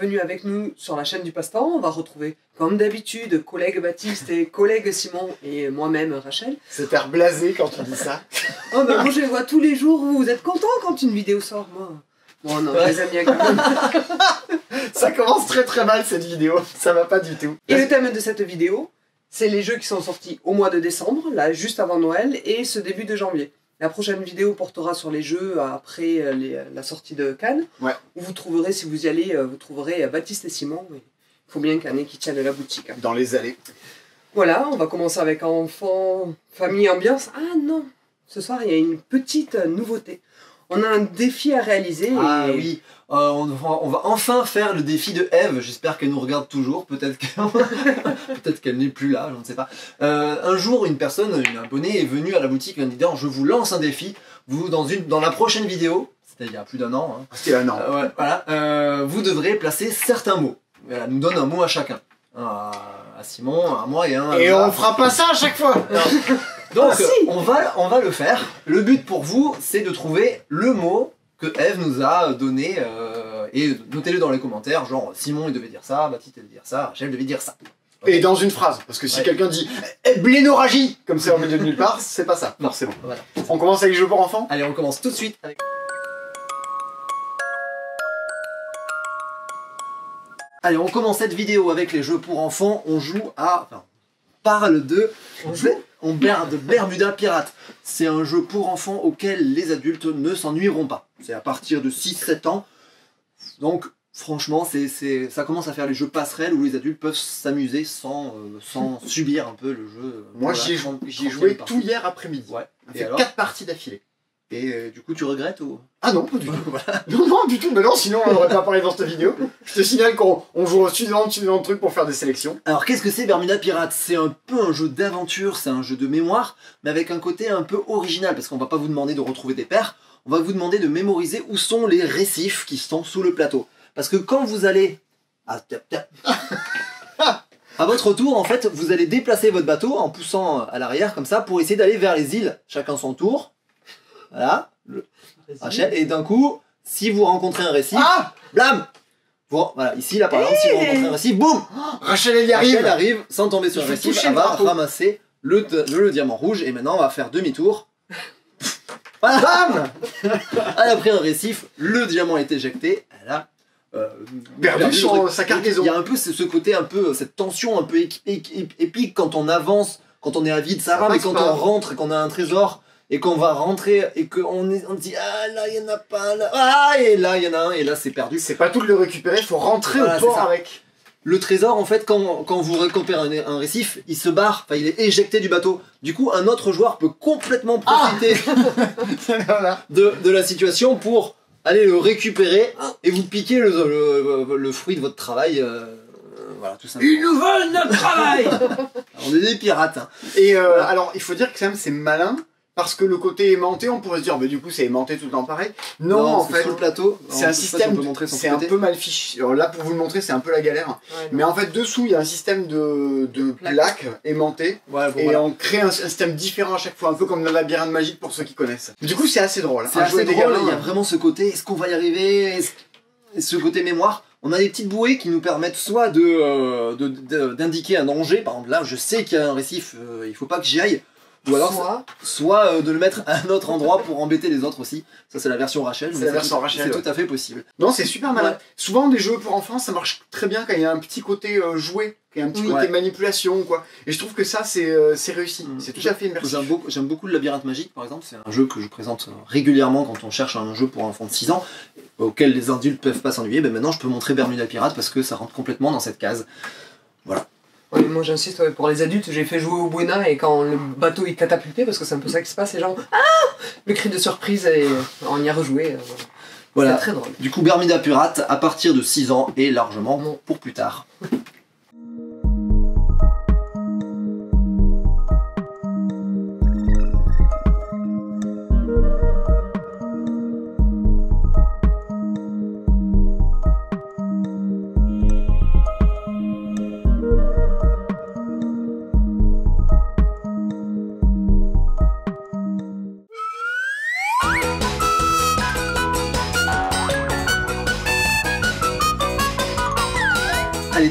bienvenue avec nous sur la chaîne du Passe-Temps. On va retrouver, comme d'habitude, collègue Baptiste et collègue Simon et moi-même Rachel. C'est faire blaser quand tu dis ça. Oh ben moi je les vois tous les jours, vous êtes contents quand une vidéo sort, moi? Bon non, je les aime bien quand même. Ça commence très très mal cette vidéo, ça va pas du tout. Et le thème de cette vidéo, c'est les jeux qui sont sortis au mois de décembre, là juste avant Noël, et ce début de janvier. La prochaine vidéo portera sur les jeux après la sortie de Cannes, ouais. Où vous trouverez, si vous y allez, vous trouverez Baptiste et Simon. Il faut bien qu'il y en ait qui tiennent la boutique. Dans les allées. Voilà, on va commencer avec enfants, famille, ambiance. Ah non, ce soir il y a une petite nouveauté. On a un défi à réaliser. Ah oui, on va enfin faire le défi de Eve. J'espère qu'elle nous regarde toujours. Peut-être qu'elle n'est plus là, je ne sais pas. Un jour, une abonnée est venue à la boutique en disant: je vous lance un défi. Vous, dans la prochaine vidéo, c'était il y a plus d'un an. Hein, c'était un an. Ouais, voilà, vous devrez placer certains mots. Elle nous donne un mot à chacun. À Simon, à moi et un à... Et on fera pas ça à chaque fois. Donc, on va le faire. Le but pour vous, c'est de trouver le mot que Eve nous a donné et notez-le dans les commentaires, genre Simon il devait dire ça, Baptiste devait dire ça, Rachel devait dire ça. Et dans une phrase, parce que si quelqu'un dit blénorragie comme ça au milieu de nulle part, c'est pas ça. Non, c'est bon. Voilà. On commence avec les jeux pour enfants. Allez, on commence tout de suite avec... Allez, on commence cette vidéo avec les jeux pour enfants. On joue à... Enfin, parle de... de Bermuda Pirate. C'est un jeu pour enfants auquel les adultes ne s'ennuieront pas. C'est à partir de 6-7 ans. Donc, franchement, ça commence à faire les jeux passerelles où les adultes peuvent s'amuser sans subir un peu le jeu. Moi, j'y ai joué tout hier après-midi. Ouais. On a fait 4 parties d'affilée. Et du coup, tu regrettes ou... Ah non, pas du tout. Voilà. Non, du tout. Mais non, sinon on n'aurait pas parlé dans cette vidéo. Je te signale qu'on joue suffisamment de trucs pour faire des sélections. Alors, qu'est-ce que c'est Bermuda Pirate? C'est un peu un jeu d'aventure, c'est un jeu de mémoire, mais avec un côté un peu original, parce qu'on va pas vous demander de retrouver des paires, on va vous demander de mémoriser où sont les récifs qui sont sous le plateau. Parce que quand vous allez... à votre tour, en fait, vous allez déplacer votre bateau en poussant à l'arrière, comme ça, pour essayer d'aller vers les îles, chacun son tour. Voilà, Rachel, et d'un coup, si vous rencontrez un récif, blam! Bon, voilà, ici, là, par exemple, si vous rencontrez un récif, boum! Rachel, elle y arrive! Rachel arrive, sans tomber sur un récif, elle va ramasser le diamant rouge, et maintenant, on va faire demi-tour. Voilà! Bam! Elle a pris un récif, le diamant est éjecté, elle a... perdu sur sa cargaison. Il y a un peu ce côté, cette tension un peu épique quand on avance, quand on est avide, ça va, mais quand on rentre et qu'on a un trésor, et qu'on va rentrer et qu'on dit ah là il y en a pas là, ah et là il y en a un et là c'est perdu. C'est pas tout de le récupérer, il faut rentrer au port avec. Le trésor en fait quand vous récupérez un récif, il se barre, enfin il est éjecté du bateau. Du coup un autre joueur peut complètement profiter de la situation pour aller le récupérer et vous piquer le fruit de votre travail. Voilà, tout simplement. Ils nous volent notre travail. On est des pirates. Hein. Et alors il faut dire que quand même c'est malin. Parce que le côté aimanté, on pourrait se dire, bah, du coup, c'est aimanté tout le temps pareil. Non, en fait, sur le plateau, c'est un système, c'est un peu mal fichu. Alors là, pour vous le montrer, c'est un peu la galère. Ouais, mais en fait, dessous, il y a un système de plaques aimantées. Ouais, bon, et on crée un système différent à chaque fois, un peu comme dans la labyrinthe magique pour ceux qui connaissent. Du coup, c'est assez drôle. C'est assez drôle, il y a vraiment ce côté, est-ce qu'on va y arriver? Ce côté mémoire. On a des petites bouées qui nous permettent soit d'indiquer un danger. Par exemple, là, je sais qu'il y a un récif, il faut pas que j'y aille. Ou alors, soit de le mettre à un autre endroit pour embêter les autres aussi. Ça, c'est la version Rachel. C'est la version Rachel. C'est tout à fait possible. Non, c'est super malin. Ouais. Souvent, des jeux pour enfants, ça marche très bien quand il y a un petit côté jouet, quand il y a un petit côté manipulation, quoi. Et je trouve que ça, c'est réussi. C'est tout à fait immersif. J'aime beaucoup le labyrinthe magique, par exemple. C'est un jeu que je présente régulièrement quand on cherche un jeu pour un enfant de 6 ans, auquel les adultes peuvent pas s'ennuyer. Ben maintenant, je peux montrer Bermuda Pirate parce que ça rentre complètement dans cette case. Voilà. Oui, moi j'insiste, pour les adultes, j'ai fait jouer au Buena et quand le bateau est catapulté, parce que c'est un peu ça qui se passe, les gens le cri de surprise et on y a rejoué. Voilà. C'est très drôle. Du coup, Bermuda Pirate à partir de 6 ans et largement pour plus tard.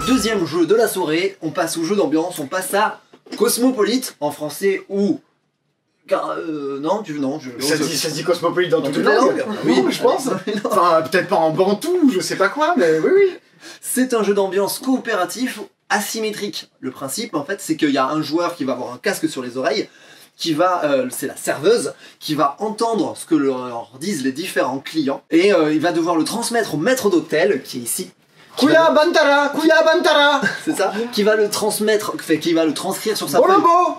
deuxième jeu de la soirée, on passe au jeu d'ambiance, on passe à Cosmopolite en français ou... non, ça se dit Cosmopolite dans toutes les langues. Oui, je pense. Enfin, peut-être pas en bantou, je sais pas quoi, mais oui. C'est un jeu d'ambiance coopératif asymétrique. Le principe, en fait, c'est qu'il y a un joueur qui va avoir un casque sur les oreilles, qui va, c'est la serveuse, qui va entendre ce que leur disent les différents clients, et il va devoir le transmettre au maître d'hôtel, qui est ici. Kuya Bantara, Kuya Bantara. C'est ça, qui va le transmettre, qui va le transcrire sur sa Bonobo,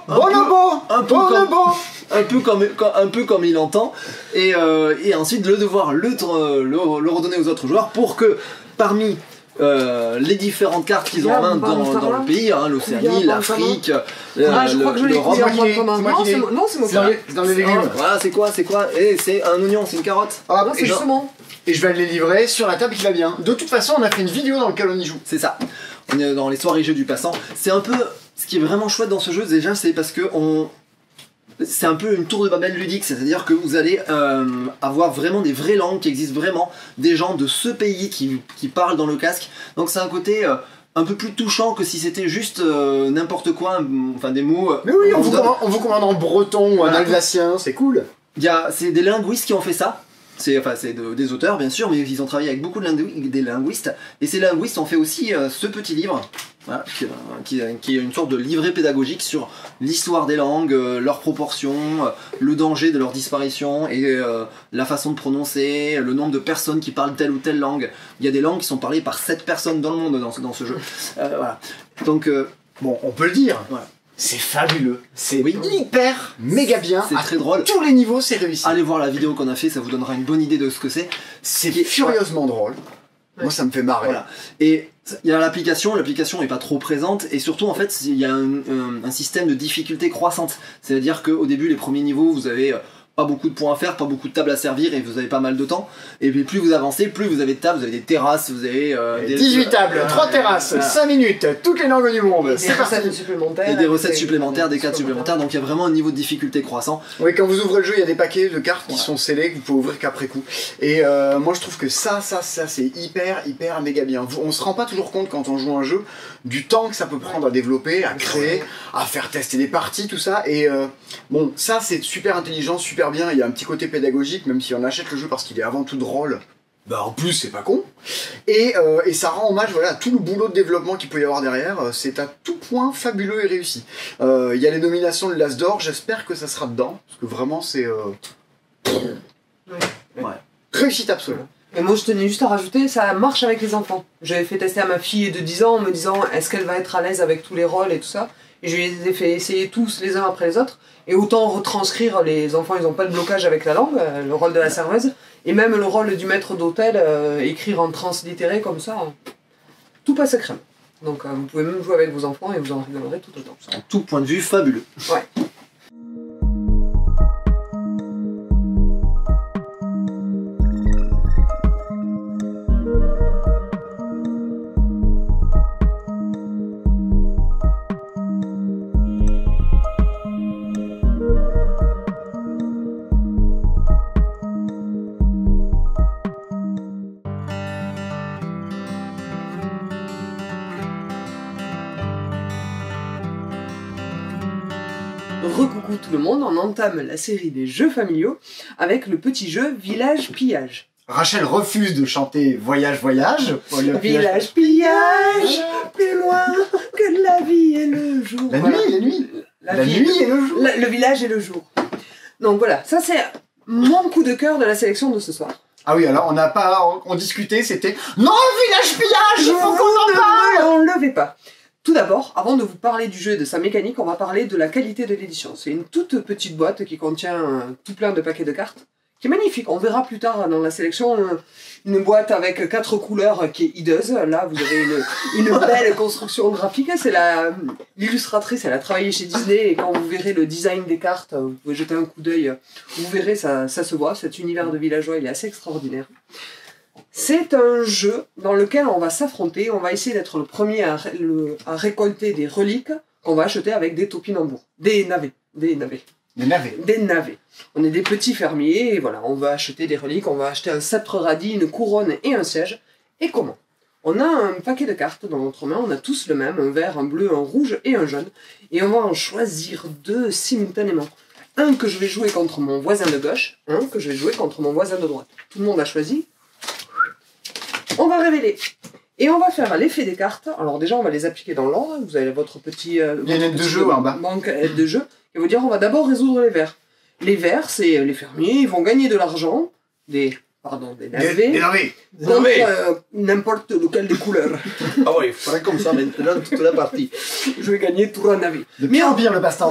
un peu comme il entend, et ensuite devoir le redonner aux autres joueurs pour que parmi les différentes cartes qu'ils ont en main dans le pays, hein, l'Océanie, l'Afrique, je crois que je l'ai non, c'est moi qui dans les légumes. Voilà, c'est quoi? Et c'est un oignon, c'est une carotte. Ah, c'est justement. Et je vais les livrer sur la table qui va bien. De toute façon, on a fait une vidéo dans laquelle on y joue. C'est ça. On est dans les soirées jeux du passant. C'est un peu... Ce qui est vraiment chouette dans ce jeu, déjà, c'est parce que c'est un peu une tour de Babel ludique, c'est-à-dire que vous allez avoir vraiment des vraies langues qui existent vraiment, des gens de ce pays qui parlent dans le casque. Donc c'est un côté un peu plus touchant que si c'était juste n'importe quoi, enfin des mots... Mais oui, on vous commande en breton ou en alsacien, c'est cool. C'est des linguistes qui ont fait ça. C'est des auteurs bien sûr, mais ils ont travaillé avec beaucoup des linguistes, et ces linguistes ont fait aussi ce petit livre, voilà, qui est une sorte de livret pédagogique sur l'histoire des langues, leurs proportions, le danger de leur disparition, et la façon de prononcer, le nombre de personnes qui parlent telle ou telle langue. Il y a des langues qui sont parlées par 7 personnes dans le monde dans ce jeu. Voilà. Donc, bon, on peut le dire. Voilà. C'est fabuleux, c'est hyper méga bien, c'est très drôle. Tous les niveaux, c'est réussi. Allez voir la vidéo qu'on a fait, ça vous donnera une bonne idée de ce que c'est. C'est furieusement drôle. Ouais. Moi, ça me fait marrer. Voilà. Et il y a l'application est pas trop présente, et surtout en fait il y a un système de difficulté croissante. C'est-à-dire qu'au début, les premiers niveaux, vous avez pas beaucoup de points à faire, pas beaucoup de tables à servir, et vous avez pas mal de temps. Et puis plus vous avancez, plus vous avez de tables, vous avez des terrasses, vous avez 18 tables, 3 terrasses, 5 minutes, toutes les langues du monde. Des recettes supplémentaires. Et des recettes supplémentaires, des cartes supplémentaires, donc il y a vraiment un niveau de difficulté croissant. Oui, quand vous ouvrez le jeu, il y a des paquets de cartes qui sont scellés, que vous pouvez ouvrir qu'après coup. Et moi je trouve que ça c'est hyper méga bien. On se rend pas toujours compte quand on joue un jeu du temps que ça peut prendre à développer, à créer, à faire tester des parties, tout ça. Et bon, ça c'est super intelligent, super bien. Il y a un petit côté pédagogique, même si on achète le jeu parce qu'il est avant tout drôle. Bah en plus c'est pas con. Et ça rend hommage à tout le boulot de développement qu'il peut y avoir derrière. C'est à tout point fabuleux et réussi. Il y a les nominations de l'As d'Or, j'espère que ça sera dedans. Parce que vraiment c'est... réussite absolue. Et moi je tenais juste à rajouter, ça marche avec les enfants. J'avais fait tester à ma fille de 10 ans en me disant est-ce qu'elle va être à l'aise avec tous les rôles et tout ça. Et je lui ai fait essayer tous les uns après les autres. Et autant retranscrire, les enfants ils n'ont pas de blocage avec la langue, le rôle de la serveuse. Et même le rôle du maître d'hôtel, écrire en translittéré comme ça, tout passe à crème. Donc vous pouvez même jouer avec vos enfants et vous en rigolerez tout autant. En tout point de vue fabuleux. Ouais. Recoucou tout le monde, on entame la série des jeux familiaux avec le petit jeu Village Pillage. Rachel refuse de chanter Voyage, voyage. Village Pillage, plus loin que la vie et le jour. La nuit. La nuit et le jour. Le village et le jour. Donc voilà, ça c'est mon coup de cœur de la sélection de ce soir. Ah oui, alors on discutait, c'était non, Village Pillage, faut qu'on en parle. On ne le fait pas. Tout d'abord, avant de vous parler du jeu et de sa mécanique, on va parler de la qualité de l'édition. C'est une toute petite boîte qui contient tout plein de paquets de cartes, qui est magnifique. On verra plus tard dans la sélection une boîte avec 4 couleurs qui est hideuse. Là, vous avez une belle construction graphique. C'est l'illustratrice, elle a travaillé chez Disney, et quand vous verrez le design des cartes, vous pouvez jeter un coup d'œil, vous verrez, ça se voit. Cet univers de villageois, il est assez extraordinaire. C'est un jeu dans lequel on va s'affronter, on va essayer d'être le premier à récolter des reliques qu'on va acheter avec des topinambours, des navets. On est des petits fermiers, et voilà, on va acheter des reliques, on va acheter un sceptre radis, une couronne et un siège. Et comment? On a un paquet de cartes dans notre main, on a tous le même, un vert, un bleu, un rouge et un jaune. Et on va en choisir 2 simultanément. Un que je vais jouer contre mon voisin de gauche, un que je vais jouer contre mon voisin de droite. Tout le monde a choisi. On va révéler. Et on va faire l'effet des cartes. Alors déjà, on va les appliquer dans l'ordre. Vous avez votre petit... Il y a une aide de jeu en bas. Banque aide de jeu. Et vous dire, on va d'abord résoudre les verts. Les verts, c'est les fermiers, ils vont gagner de l'argent, des navets, contre n'importe lequel des couleurs. Ah ouais, il faudrait comme ça maintenant toute la partie. Je vais gagner 3 navets. De pire en pire le passe-temps.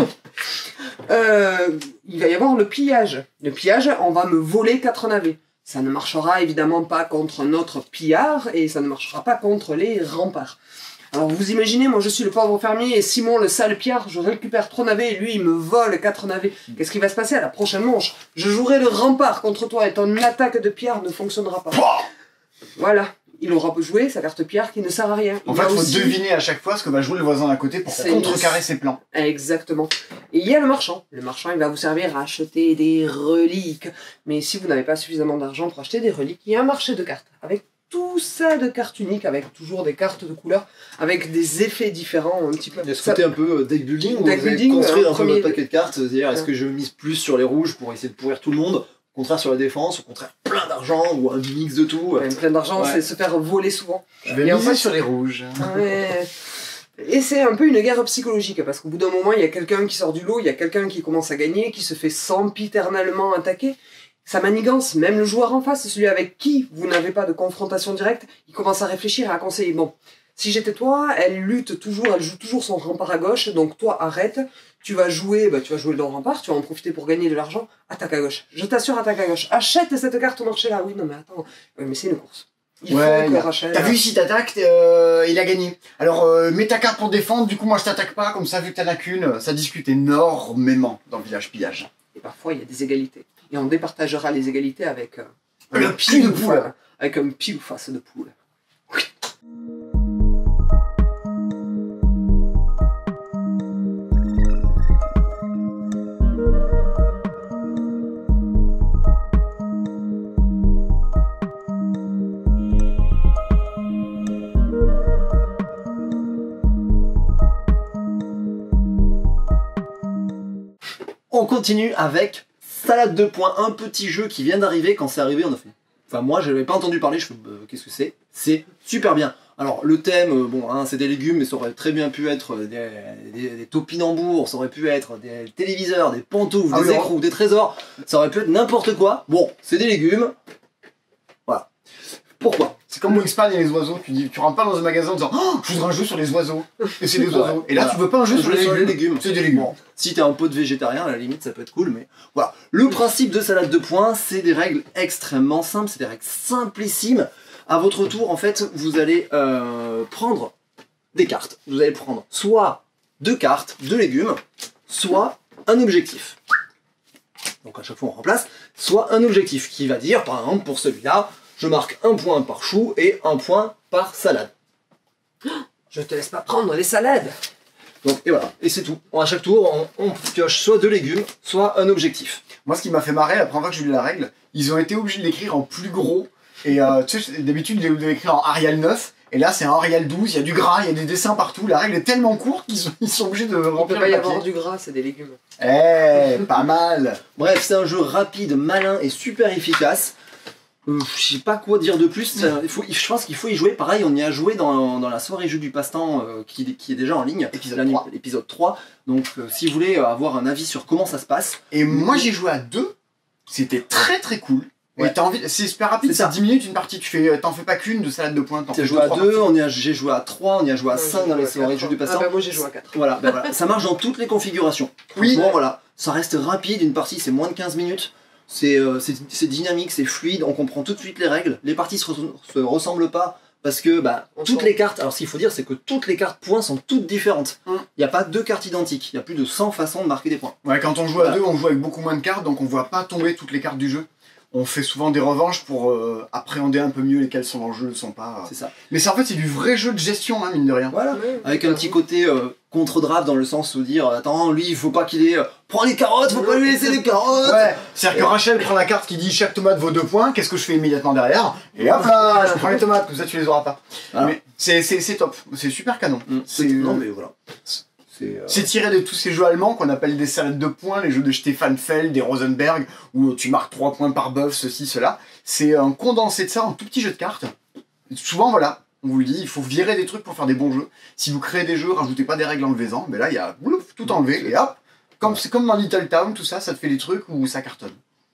Il va y avoir le pillage. Le pillage, on va me voler 4 navets. Ça ne marchera évidemment pas contre notre pillard et ça ne marchera pas contre les remparts. Alors vous imaginez, moi je suis le pauvre fermier et Simon le sale pillard, je récupère 3 navets et lui il me vole 4 navets. Qu'est-ce qui va se passer à la prochaine manche? Je jouerai le rempart contre toi et ton attaque de pillard ne fonctionnera pas. Voilà. Il aura joué sa carte pillard qui ne sert à rien. En fait, il faut deviner à chaque fois ce que va jouer le voisin d'à côté pour contrecarrer ses plans. Exactement. Et il y a le marchand. Le marchand, il va vous servir à acheter des reliques. Mais si vous n'avez pas suffisamment d'argent pour acheter des reliques, il y a un marché de cartes. Avec tout ça de cartes uniques, avec toujours des cartes de couleur, avec des effets différents un petit peu. Il y a ce côté un peu deck building, où vous allez construire un peu votre paquet de cartes, c'est-à-dire est-ce que je mise plus sur les rouges pour essayer de pourrir tout le monde, au contraire sur la défense, au contraire plein d'argent ou un mix de tout. Plein d'argent, c'est se faire voler souvent. Je vais miser sur les rouges. Ouais. Et c'est un peu une guerre psychologique, parce qu'au bout d'un moment, il y a quelqu'un qui sort du lot, il y a quelqu'un qui commence à gagner, qui se fait sempiternellement attaquer. Ça manigance, même le joueur en face, celui avec qui vous n'avez pas de confrontation directe, il commence à réfléchir et à conseiller. Bon, si j'étais toi, elle joue toujours son rempart à gauche, donc toi arrête, tu vas jouer le rempart, tu vas en profiter pour gagner de l'argent, attaque à gauche. Je t'assure, attaque à gauche. Achète cette carte au marché là. Oui, non mais attends, mais c'est une course. Il faut que Rachel... T'as vu, si t'attaques, il a gagné. Alors, mets ta carte pour défendre, du coup moi je t'attaque pas, comme ça vu que t'en as qu'une, ça discute énormément dans le village pillage. Et parfois il y a des égalités. Et on départagera les égalités avec le pied de poule. Avec un pied ou face de poule. Oui. On continue avec Salade de points, un petit jeu qui vient d'arriver. Quand c'est arrivé, on a fait... Enfin, moi, je n'avais pas entendu parler, je fais, qu'est-ce que c'est? C'est super bien. Alors, le thème, bon, hein, c'est des légumes, mais ça aurait très bien pu être des topinambours, ça aurait pu être des téléviseurs, des pantoufles, des écrous, des trésors, ça aurait pu être n'importe quoi. Bon, c'est des légumes. Voilà. Pourquoi? C'est comme Wingspan et les oiseaux, tu rentres pas dans un magasin en disant oh, je voudrais un jeu sur les oiseaux, et c'est des oiseaux. Et là tu veux pas un jeu sur les légumes, c'est des légumes. Bon, si t'es un pote végétarien, à la limite ça peut être cool, mais voilà. Le principe de Salade de points, c'est des règles extrêmement simples, c'est des règles simplissimes. À votre tour, en fait, vous allez prendre des cartes. Vous allez prendre soit 2 cartes, 2 légumes, soit un objectif. Donc à chaque fois on remplace, soit un objectif qui va dire, par exemple pour celui-là, je marque 1 point par chou et 1 point par salade. Je te laisse pas prendre les salades. Donc, et voilà, et c'est tout. À chaque tour, on pioche soit 2 légumes, soit un objectif. Moi, ce qui m'a fait marrer, la première fois que j'ai lu la règle, ils ont été obligés de l'écrire en plus gros. Et tu sais, d'habitude, ils devaient l'écrire en Arial 9. Et là, c'est en Arial 12, il y a du gras, il y a des dessins partout. La règle est tellement courte qu'ils sont obligés de remplir le papier. Il peut pas y avoir du gras, c'est des légumes. Eh, pas mal. Bref, c'est un jeu rapide, malin et super efficace. Je sais pas quoi dire de plus, je pense qu'il faut y jouer. Pareil, on y a joué dans la soirée jeu du passe-temps qui est déjà en ligne, épisode 3. Donc si vous voulez avoir un avis sur comment ça se passe. Et moi j'ai joué à 2, c'était très très cool. Ouais. C'est super rapide, c'est 10 minutes une partie, t'en fais pas qu'une de salade de points. Tu as joué à 2, j'ai joué à 3, on y a joué à 5 dans les soirées jeu du passe-temps. Moi j'ai joué à 4. Voilà, ben voilà. Ça marche dans toutes les configurations. Oui. Bon, voilà, ça reste rapide, une partie c'est moins de 15 minutes. C'est dynamique, c'est fluide, on comprend tout de suite les règles. Les parties se ressemblent pas parce que toutes les cartes, alors ce qu'il faut dire c'est que toutes les cartes points sont toutes différentes. Il n'y a pas 2 cartes identiques, il y a plus de 100 façons de marquer des points. Ouais, quand on joue à 2, on joue avec beaucoup moins de cartes, donc on voit pas tomber toutes les cartes du jeu. On fait souvent des revanches pour appréhender un peu mieux lesquelles sont en jeu, ne sont pas. C'est ça. Mais en fait c'est du vrai jeu de gestion, hein, mine de rien. Voilà, avec un petit côté contre-draft dans le sens où dire attends, lui il faut pas qu'il ait. Prends les carottes, faut pas lui laisser les carottes. Ouais, c'est-à-dire que Rachel prend la carte qui dit chaque tomate vaut 2 points, qu'est-ce que je fais immédiatement derrière? Et hop là, je prends les tomates, comme ça tu les auras pas. Voilà. Mais c'est top, c'est super canon. Non mais voilà. C'est tiré de tous ces jeux allemands qu'on appelle des séries de points, les jeux de Stefan Feld, des Rosenberg, où tu marques 3 points par buff, ceci, cela. C'est un condensé de ça en tout petit jeu de cartes. Et souvent, voilà, on vous le dit, il faut virer des trucs pour faire des bons jeux. Si vous créez des jeux, rajoutez pas des règles enlevez-en, mais là, il y a tout enlevé, et hop, c'est comme dans Little Town, tout ça, ça te fait des trucs où ça cartonne.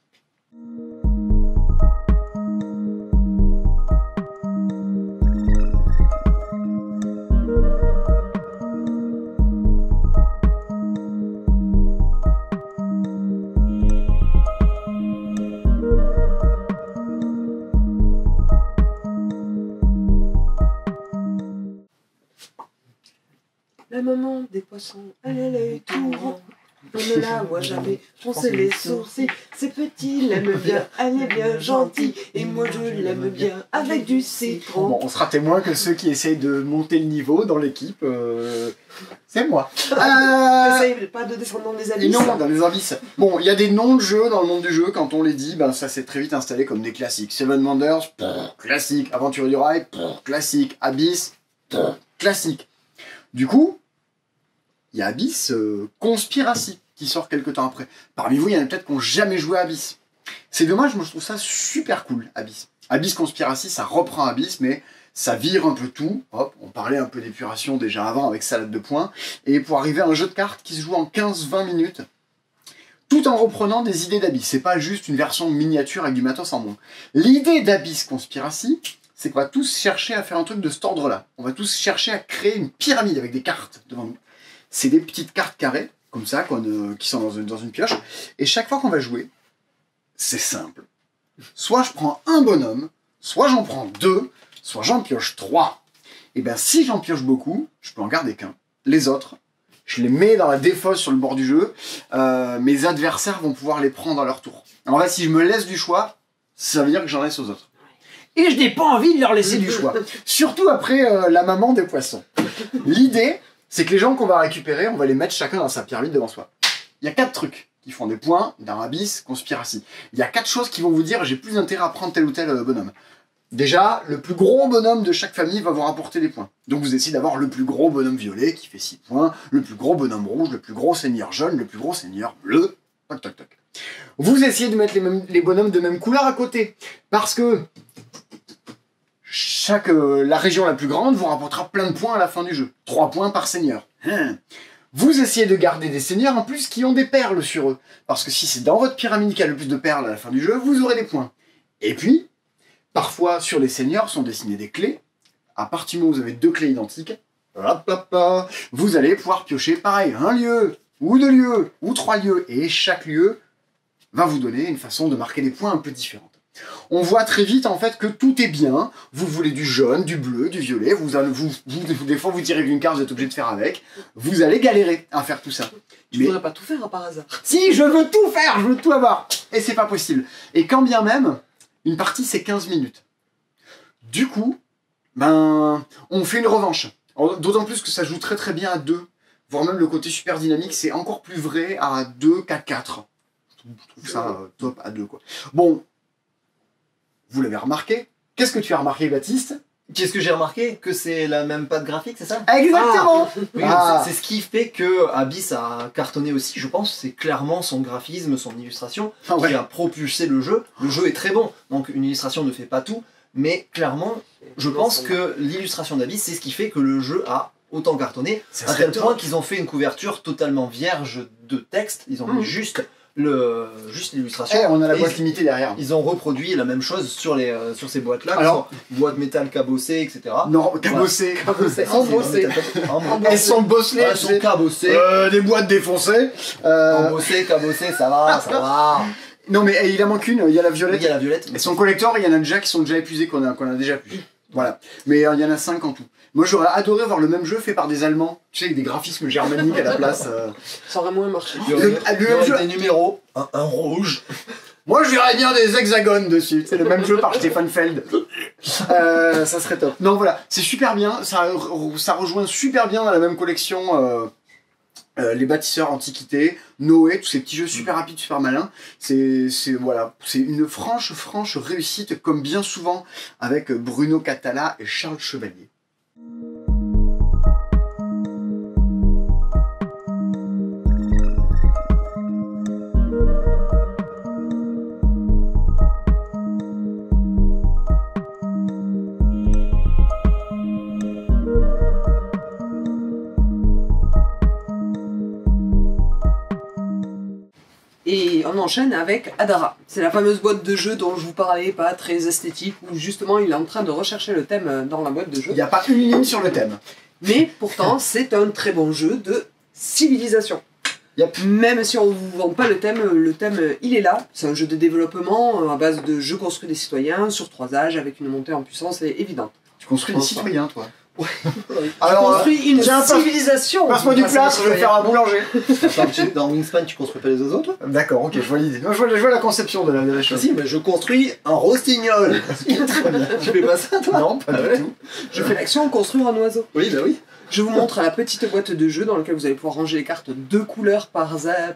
La maman des poissons, elle a l'œil tout rond. On ne la voit jamais froncer les sourcils. C'est petit, l'aime bien, elle est bien gentille. Et moi je l'aime bien avec du citron. Bon, on sera témoin que ceux qui essayent de monter le niveau dans l'équipe, c'est moi. N'essaye pas de descendre dans les abysses. Non, dans les abysses. Bon, il y a des noms de jeux dans le monde du jeu, quand on les dit, ben ça s'est très vite installé comme des classiques. Seven Wonders, classique. Aventure du rail, classique. Abyss, classique. Du coup, il y a Abyss Conspiracy qui sort quelques temps après. Parmi vous, il y en a peut-être qui n'ont jamais joué à Abyss. C'est dommage, moi je trouve ça super cool, Abyss. Abyss Conspiracy, ça reprend Abyss, mais ça vire un peu tout. Hop, on parlait un peu d'épuration déjà avant avec salade de points. Et pour arriver à un jeu de cartes qui se joue en 15-20 minutes, tout en reprenant des idées d'Abyss. C'est pas juste une version miniature avec du matos en moins. L'idée d'Abyss Conspiracy, c'est qu'on va tous chercher à faire un truc de cet ordre-là. On va tous chercher à créer une pyramide avec des cartes devant nous. C'est des petites cartes carrées, comme ça, qui sont dans une pioche. Et chaque fois qu'on va jouer, c'est simple. Soit je prends un bonhomme, soit j'en prends 2, soit j'en pioche 3. Et bien si j'en pioche beaucoup, je peux en garder qu'un. Les autres, je les mets dans la défausse sur le bord du jeu. Mes adversaires vont pouvoir les prendre à leur tour. En fait, si je me laisse du choix, ça veut dire que j'en laisse aux autres. Et je n'ai pas envie de leur laisser du choix. Surtout après la maman des poissons. L'idée, c'est que les gens qu'on va récupérer, on va les mettre chacun dans sa pyramide devant soi. Il y a 4 trucs qui font des points dans Abyss Conspiracy. Il y a 4 choses qui vont vous dire j'ai plus intérêt à prendre tel ou tel bonhomme. Déjà, le plus gros bonhomme de chaque famille va vous rapporter des points. Donc vous essayez d'avoir le plus gros bonhomme violet qui fait 6 points, le plus gros bonhomme rouge, le plus gros seigneur jaune, le plus gros seigneur bleu. Toc toc toc. Vous essayez de mettre les bonhommes de même couleur à côté. Parce que la région la plus grande vous rapportera plein de points à la fin du jeu. 3 points par seigneur. Vous essayez de garder des seigneurs en plus qui ont des perles sur eux. Parce que si c'est dans votre pyramide qu'il y a le plus de perles à la fin du jeu, vous aurez des points. Et puis, parfois sur les seigneurs sont dessinées des clés. À partir du moment où vous avez 2 clés identiques, vous allez pouvoir piocher pareil, 1 lieu, ou 2 lieux, ou 3 lieux. Et chaque lieu va vous donner une façon de marquer des points un peu différente. On voit très vite en fait que tout est bien. Vous voulez du jaune, du bleu, du violet. Des fois vous tirez d'une carte, vous êtes obligé de faire avec. Vous allez galérer à faire tout ça. Tu voudrais pas tout faire hein, par hasard? Si, je veux tout faire, je veux tout avoir. Et c'est pas possible. Et quand bien même, une partie c'est 15 minutes. Du coup, on fait une revanche. D'autant plus que ça joue très très bien à 2. Voire même le côté super dynamique, c'est encore plus vrai à 2 qu'à 4. Je trouve ça top à 2 quoi. Bon. Vous l'avez remarqué. Qu'est-ce que tu as remarqué, Baptiste? Qu'est-ce que j'ai remarqué? Que c'est la même patte graphique, c'est ça? Exactement. Oui, c'est ce qui fait que Abyss a cartonné aussi, je pense. C'est clairement son graphisme, son illustration qui a propulsé le jeu. Le jeu est très bon, donc une illustration ne fait pas tout. Mais clairement, je pense que l'illustration d'Abyss, c'est ce qui fait que le jeu a autant cartonné. À tel point qu'ils ont fait une couverture totalement vierge de texte. Ils ont mis juste l'illustration. On a la boîte limitée derrière. Ils ont reproduit la même chose sur ces boîtes-là. Alors, boîtes métal cabossées, etc. Non, cabossées. Embossées. Elles sont bosselées. Elles sont cabossées. Des boîtes défoncées. Embossées, cabossées, ça va. Non, mais il en manque une. Il y a la violette. Il y a la violette. Et son collector, il y en a déjà qui sont déjà épuisés, qu'on a déjà plus. Voilà. Mais il y en a 5 en tout. Moi, j'aurais adoré voir le même jeu fait par des Allemands, tu sais, avec des graphismes germaniques à la place. Ça aurait moins marché. Il y aurait des numéros, un rouge, Moi, je verrais bien des hexagones dessus. C'est le même jeu par Stefan Feld. Ça serait top. Non, voilà, c'est super bien. Ça rejoint super bien dans la même collection les bâtisseurs antiquités, Noé, tous ces petits jeux super rapides, super malins. C'est une franche réussite, comme bien souvent avec Bruno Catala et Charles Chevalier. Et on enchaîne avec Adara. C'est la fameuse boîte de jeu dont je vous parlais, pas très esthétique, où justement il est en train de rechercher le thème dans la boîte de jeu. Il n'y a pas une ligne sur le thème. Mais pourtant, c'est un très bon jeu de civilisation. Yep. Même si on ne vous vend pas le thème il est là. C'est un jeu de développement à base de jeux construits des citoyens sur 3 âges avec une montée en puissance évidente. Tu construis des citoyens, toi? Ouais. Alors, construis une civilisation. Passe-moi du plat, je vais faire un boulanger. Dans Wingspan, tu construis pas les oiseaux, toi? D'accord, ok, je vois l'idée. Je vois la conception de la chose. Si, mais je construis un rossignol. Tu fais pas ça, toi? Non, pas du tout. Je fais l'action construire un oiseau. Oui, bah oui. Je vous montre la petite boîte de jeu dans laquelle vous allez pouvoir ranger les cartes 2 couleurs par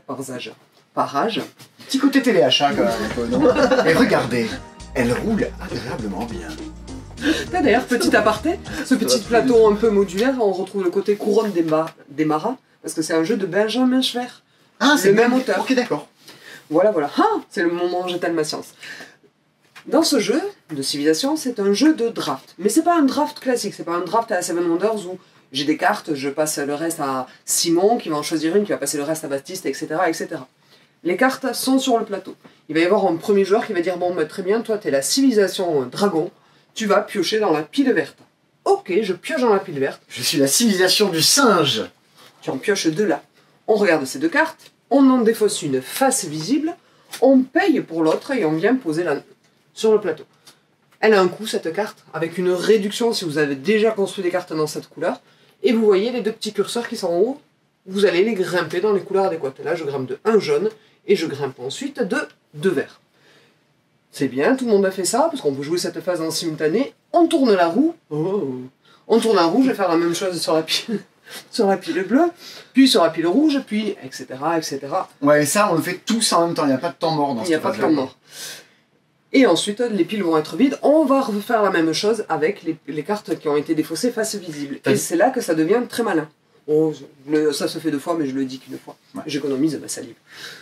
âge. Petit côté téléachat quand même un peu, non? Et regardez, elle roule agréablement bien. D'ailleurs, petit aparté, ce petit plateau un peu modulaire, on retrouve le côté couronne des Maras, parce que c'est un jeu de Benjamin Schwer. Ah, c'est le même auteur. Ok, d'accord. Voilà. Ah, c'est le moment où j'étale ma science. Dans ce jeu de civilisation, c'est un jeu de draft. Mais c'est pas un draft classique, c'est pas un draft à la Seven Wonders où j'ai des cartes, je passe le reste à Simon, qui va en choisir une, qui va passer le reste à Baptiste, etc., etc. Les cartes sont sur le plateau. Il va y avoir un premier joueur qui va dire « Bon, bah, très bien, toi, t'es la civilisation dragon, tu vas piocher dans la pile verte. » Ok, je pioche dans la pile verte. Je suis la civilisation du singe. Tu en pioches 2 là. On regarde ces 2 cartes, on en défausse une face visible, on paye pour l'autre et on vient poser sur le plateau. Elle a un coût, cette carte, avec une réduction si vous avez déjà construit des cartes dans cette couleur. Et vous voyez les 2 petits curseurs qui sont en haut, vous allez les grimper dans les couleurs adéquates. Et là, je grimpe de 1 jaune, et je grimpe ensuite de 2 verts. C'est bien, tout le monde a fait ça, parce qu'on peut jouer cette phase en simultané. On tourne la roue. Oh. On tourne la roue, je vais faire la même chose sur la pile, sur la pile bleue, puis sur la pile rouge, puis etc. etc. Ouais, et ça, on le fait tous en même temps, il n'y a pas de temps mort dans cette phase-là. Il n'y a pas de temps mort. Et ensuite, les piles vont être vides. On va refaire la même chose avec les cartes qui ont été défaussées face visible. Et c'est là que ça devient très malin. Oh, ça se fait 2 fois, mais je le dis qu'une fois. Ouais. J'économise ma salive.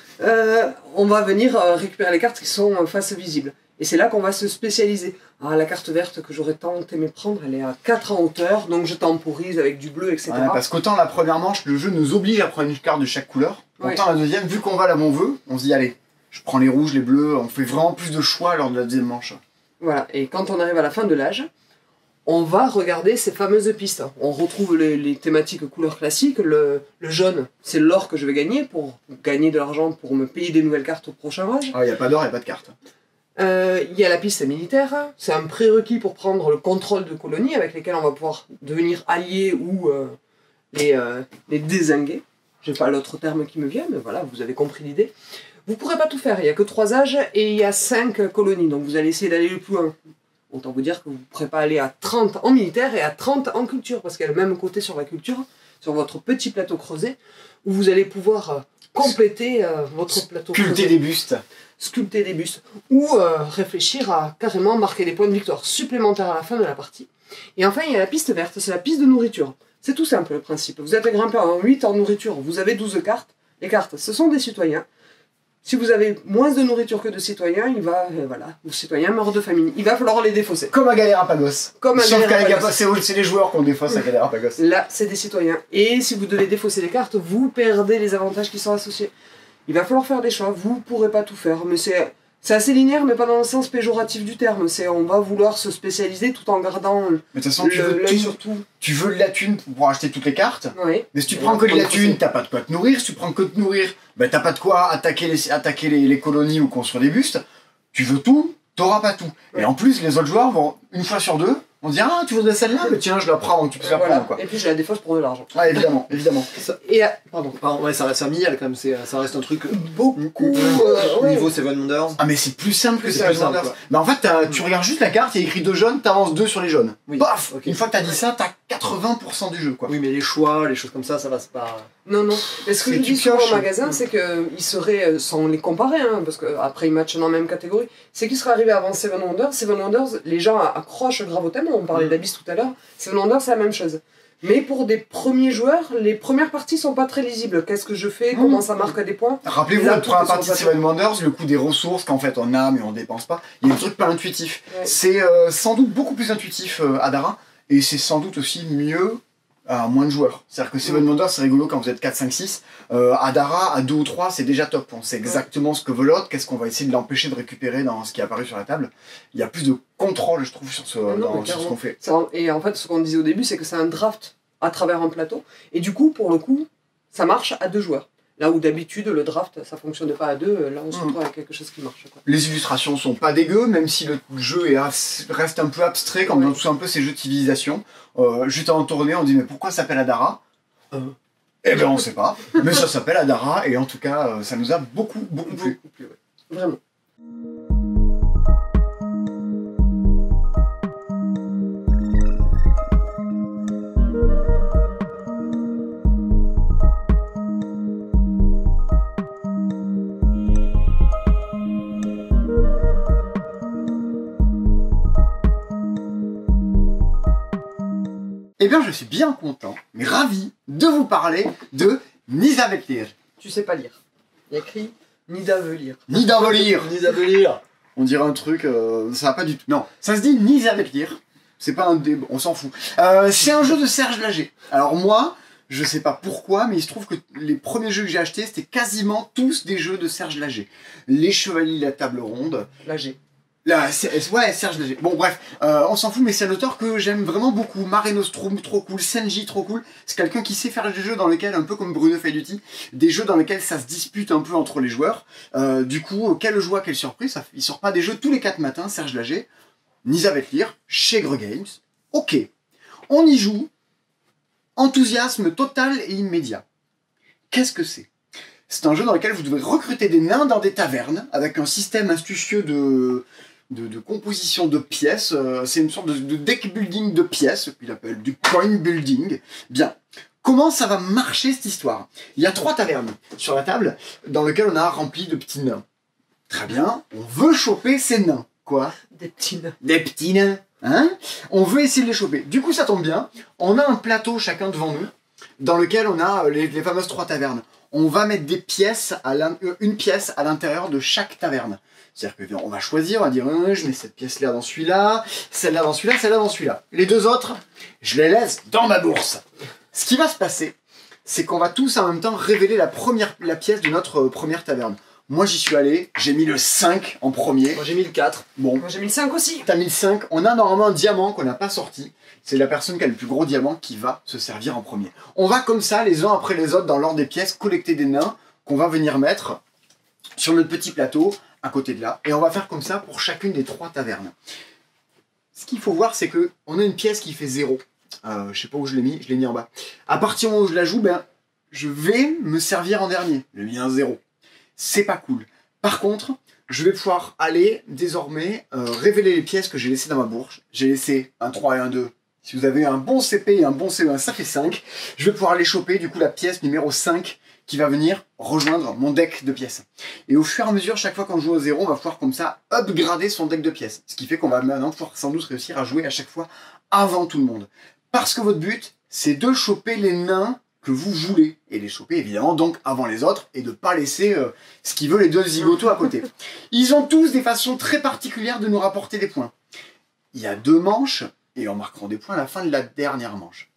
On va venir récupérer les cartes qui sont face visible. Et c'est là qu'on va se spécialiser. Ah, la carte verte que j'aurais tant aimé prendre, elle est à 4 en hauteur, donc je temporise avec du bleu, etc. Ouais, parce qu'autant la première manche, le jeu nous oblige à prendre une carte de chaque couleur. Autant la deuxième, vu qu'on va là où on veut, on se dit allez, je prends les rouges, les bleus, on fait vraiment plus de choix lors de la deuxième manche. Voilà, et quand on arrive à la fin de l'âge, on va regarder ces fameuses pistes. On retrouve les thématiques couleurs classiques. Le jaune, c'est l'or que je vais gagner pour gagner de l'argent pour me payer des nouvelles cartes au prochain âge. Ah, il n'y a pas d'or, il n'y a pas de carte. Il y a la piste militaire, c'est un prérequis pour prendre le contrôle de colonies avec lesquelles on va pouvoir devenir alliés ou les dézinguer. J'ai pas l'autre terme qui me vient, mais voilà, vous avez compris l'idée. Vous ne pourrez pas tout faire, il n'y a que 3 âges et il y a 5 colonies, donc vous allez essayer d'aller le plus loin. Autant vous dire que vous ne pourrez pas aller à 30 en militaire et à 30 en culture, parce qu'il y a le même côté sur la culture, sur votre petit plateau creusé, où vous allez pouvoir compléter votre plateau creusé. Sculpter des bustes. Sculpter des bustes. Ou réfléchir à carrément marquer des points de victoire supplémentaires à la fin de la partie. Et enfin, il y a la piste verte, c'est la piste de nourriture. C'est tout simple le principe. Vous êtes grimpé en 8 en nourriture, vous avez 12 cartes. Les cartes, ce sont des citoyens. Si vous avez moins de nourriture que de citoyens, vos citoyens meurent de famine. Il va falloir les défausser. Comme à Galérapagos. Sauf qu'à c'est les joueurs qu'on défausse à Galérapagos. Là, c'est des citoyens. Et si vous devez défausser les cartes, vous perdez les avantages qui sont associés. Il va falloir faire des choix. Vous ne pourrez pas tout faire. Mais c'est assez linéaire, mais pas dans le sens péjoratif du terme. On va vouloir se spécialiser tout en gardant mais de toute façon, tu veux de la thune pour acheter toutes les cartes. Oui. Mais si tu prends que de la thune, t'as pas de quoi te nourrir. Si tu prends que de nourrir, ben t'as pas de quoi attaquer les colonies ou construire des bustes. Tu veux tout, t'auras pas tout. Ouais. Et en plus, les autres joueurs vont, une fois sur 2, On dit ah tu voudrais celle-là, mais tiens je la prends donc tu peux la prendre quoi. Et puis je la défausse pour de l'argent. Ouais évidemment, évidemment. Et pardon, ouais ça reste familial quand même, ça reste un truc beaucoup au niveau Seven Wonders. Ah mais c'est plus simple que Seven Wonders. Mais en fait tu regardes juste la carte, il y a écrit 2 jaunes, t'avances 2 sur les jaunes. Oui. Paf okay. Une fois que t'as dit ça, t'as 80% du jeu quoi. Oui mais les choix, les choses comme ça va c'est pas... Non. Mais ce que je dis souvent au magasin, c'est qu'ils seraient, sans les comparer, hein, parce qu'après ils matchent dans la même catégorie, c'est qu'ils seraient arrivés avant Seven Wonders. Seven Wonders, les gens accrochent grave au thème, on parlait d'Abyss tout à l'heure. Seven Wonders, c'est la même chose. Mais pour des premiers joueurs, les premières parties sont pas très lisibles. Qu'est-ce que je fais, comment ça marque des points. Rappelez-vous la première partie de Seven Wonders, le coup des ressources qu'en fait on a mais on dépense pas. Il y a un truc pas intuitif. Ouais. C'est sans doute beaucoup plus intuitif Adara, et c'est sans doute aussi mieux à moins de joueurs. C'est-à-dire que Seven Wonders, c'est rigolo quand vous êtes 4, 5, 6. Adara, à 2 ou 3, c'est déjà top. On sait exactement ce que veut l'autre, qu'est-ce qu'on va essayer de l'empêcher de récupérer dans ce qui est apparu sur la table. Il y a plus de contrôle, je trouve, sur ce qu'on fait. Et en fait, ce qu'on disait au début, c'est que c'est un draft à travers un plateau. Et du coup, pour le coup, ça marche à 2 joueurs. Là où d'habitude, le draft, ça fonctionne pas à 2, là on se retrouve avec quelque chose qui marche. Quoi. Les illustrations sont pas dégueu, même si le jeu reste un peu abstrait, comme dans tous un peu ces jeux de civilisation. Juste avant de tourner, on dit mais pourquoi ça s'appelle Adara Eh bien on sait pas, mais ça s'appelle Adara, et en tout cas, ça nous a beaucoup plu. Ouais. Vraiment. Eh bien, je suis bien content, mais ravi de vous parler de Nidavellir. Tu sais pas lire. Il y a écrit Nidavellir. Nidavellir. Nidavellir. On dirait un truc, ça va pas du tout. Non, ça se dit Nidavellir. C'est pas un dé, on s'en fout. C'est un jeu de Serge Lager. Alors moi, je sais pas pourquoi, mais il se trouve que les premiers jeux que j'ai achetés, c'était quasiment tous des jeux de Serge Lager. Les Chevaliers de la Table Ronde. Lager. Ouais, Serge Lager. Bon, bref, on s'en fout, mais c'est un auteur que j'aime vraiment beaucoup. Mare Nostrum, trop cool. Senji, trop cool. C'est quelqu'un qui sait faire des jeux dans lesquels, un peu comme Bruno Faiduti, des jeux dans lesquels ça se dispute un peu entre les joueurs. Du coup, quelle joie, quelle surprise. Il sort pas des jeux tous les 4 matins, Serge Lager. Nidavellir, chez Greux Games. Ok. On y joue. Enthousiasme total et immédiat. Qu'est-ce que c'est ? C'est un jeu dans lequel vous devez recruter des nains dans des tavernes, avec un système astucieux de composition de pièces. C'est une sorte de deck building de pièces, qu'il appelle du coin building. Bien. Comment ça va marcher cette histoire? Il y a 3 tavernes sur la table, dans lesquelles on a rempli de petits nains. Très bien. On veut choper ces nains. Quoi? Des petits nains. Des petits nains. Hein? On veut essayer de les choper. Du coup, ça tombe bien. On a un plateau chacun devant nous, dans lequel on a les fameuses 3 tavernes. On va mettre des pièces une pièce à l'intérieur de chaque taverne. C'est-à-dire qu'on va choisir, on va dire je mets cette pièce-là dans celui-là, celle-là dans celui-là, celle-là dans celui-là. Les 2 autres, je les laisse dans ma bourse. Ce qui va se passer, c'est qu'on va tous en même temps révéler la pièce de notre première taverne. Moi j'y suis allé, j'ai mis le 5 en premier. Moi j'ai mis le 4. Bon. Moi j'ai mis le 5 aussi. T'as mis le 5. On a normalement un diamant qu'on n'a pas sorti. C'est la personne qui a le plus gros diamant qui va se servir en premier. On va comme ça, les uns après les autres, dans l'ordre des pièces, collecter des nains qu'on va venir mettre sur notre petit plateau, à côté de là. Et on va faire comme ça pour chacune des 3 tavernes. Ce qu'il faut voir, c'est que on a une pièce qui fait 0. Je sais pas où je l'ai mis en bas. À partir du moment où je la joue, je vais me servir en dernier. J'ai mis un 0. C'est pas cool. Par contre, je vais pouvoir aller, désormais, révéler les pièces que j'ai laissées dans ma bourse. J'ai laissé un 3 et un 2. Si vous avez un bon CP et un bon CE1, ça fait 5. Je vais pouvoir aller choper, du coup, la pièce numéro 5 qui va venir rejoindre mon deck de pièces. Et au fur et à mesure, chaque fois qu'on joue au 0, on va pouvoir comme ça upgrader son deck de pièces. Ce qui fait qu'on va maintenant pouvoir sans doute réussir à jouer à chaque fois avant tout le monde. Parce que votre but, c'est de choper les nains que vous voulez. Et les choper, évidemment, donc avant les autres, et de pas laisser ce qui veut les 2 zigotos à côté. Ils ont tous des façons très particulières de nous rapporter des points. Il y a 2 manches, et on marquera des points à la fin de la dernière manche.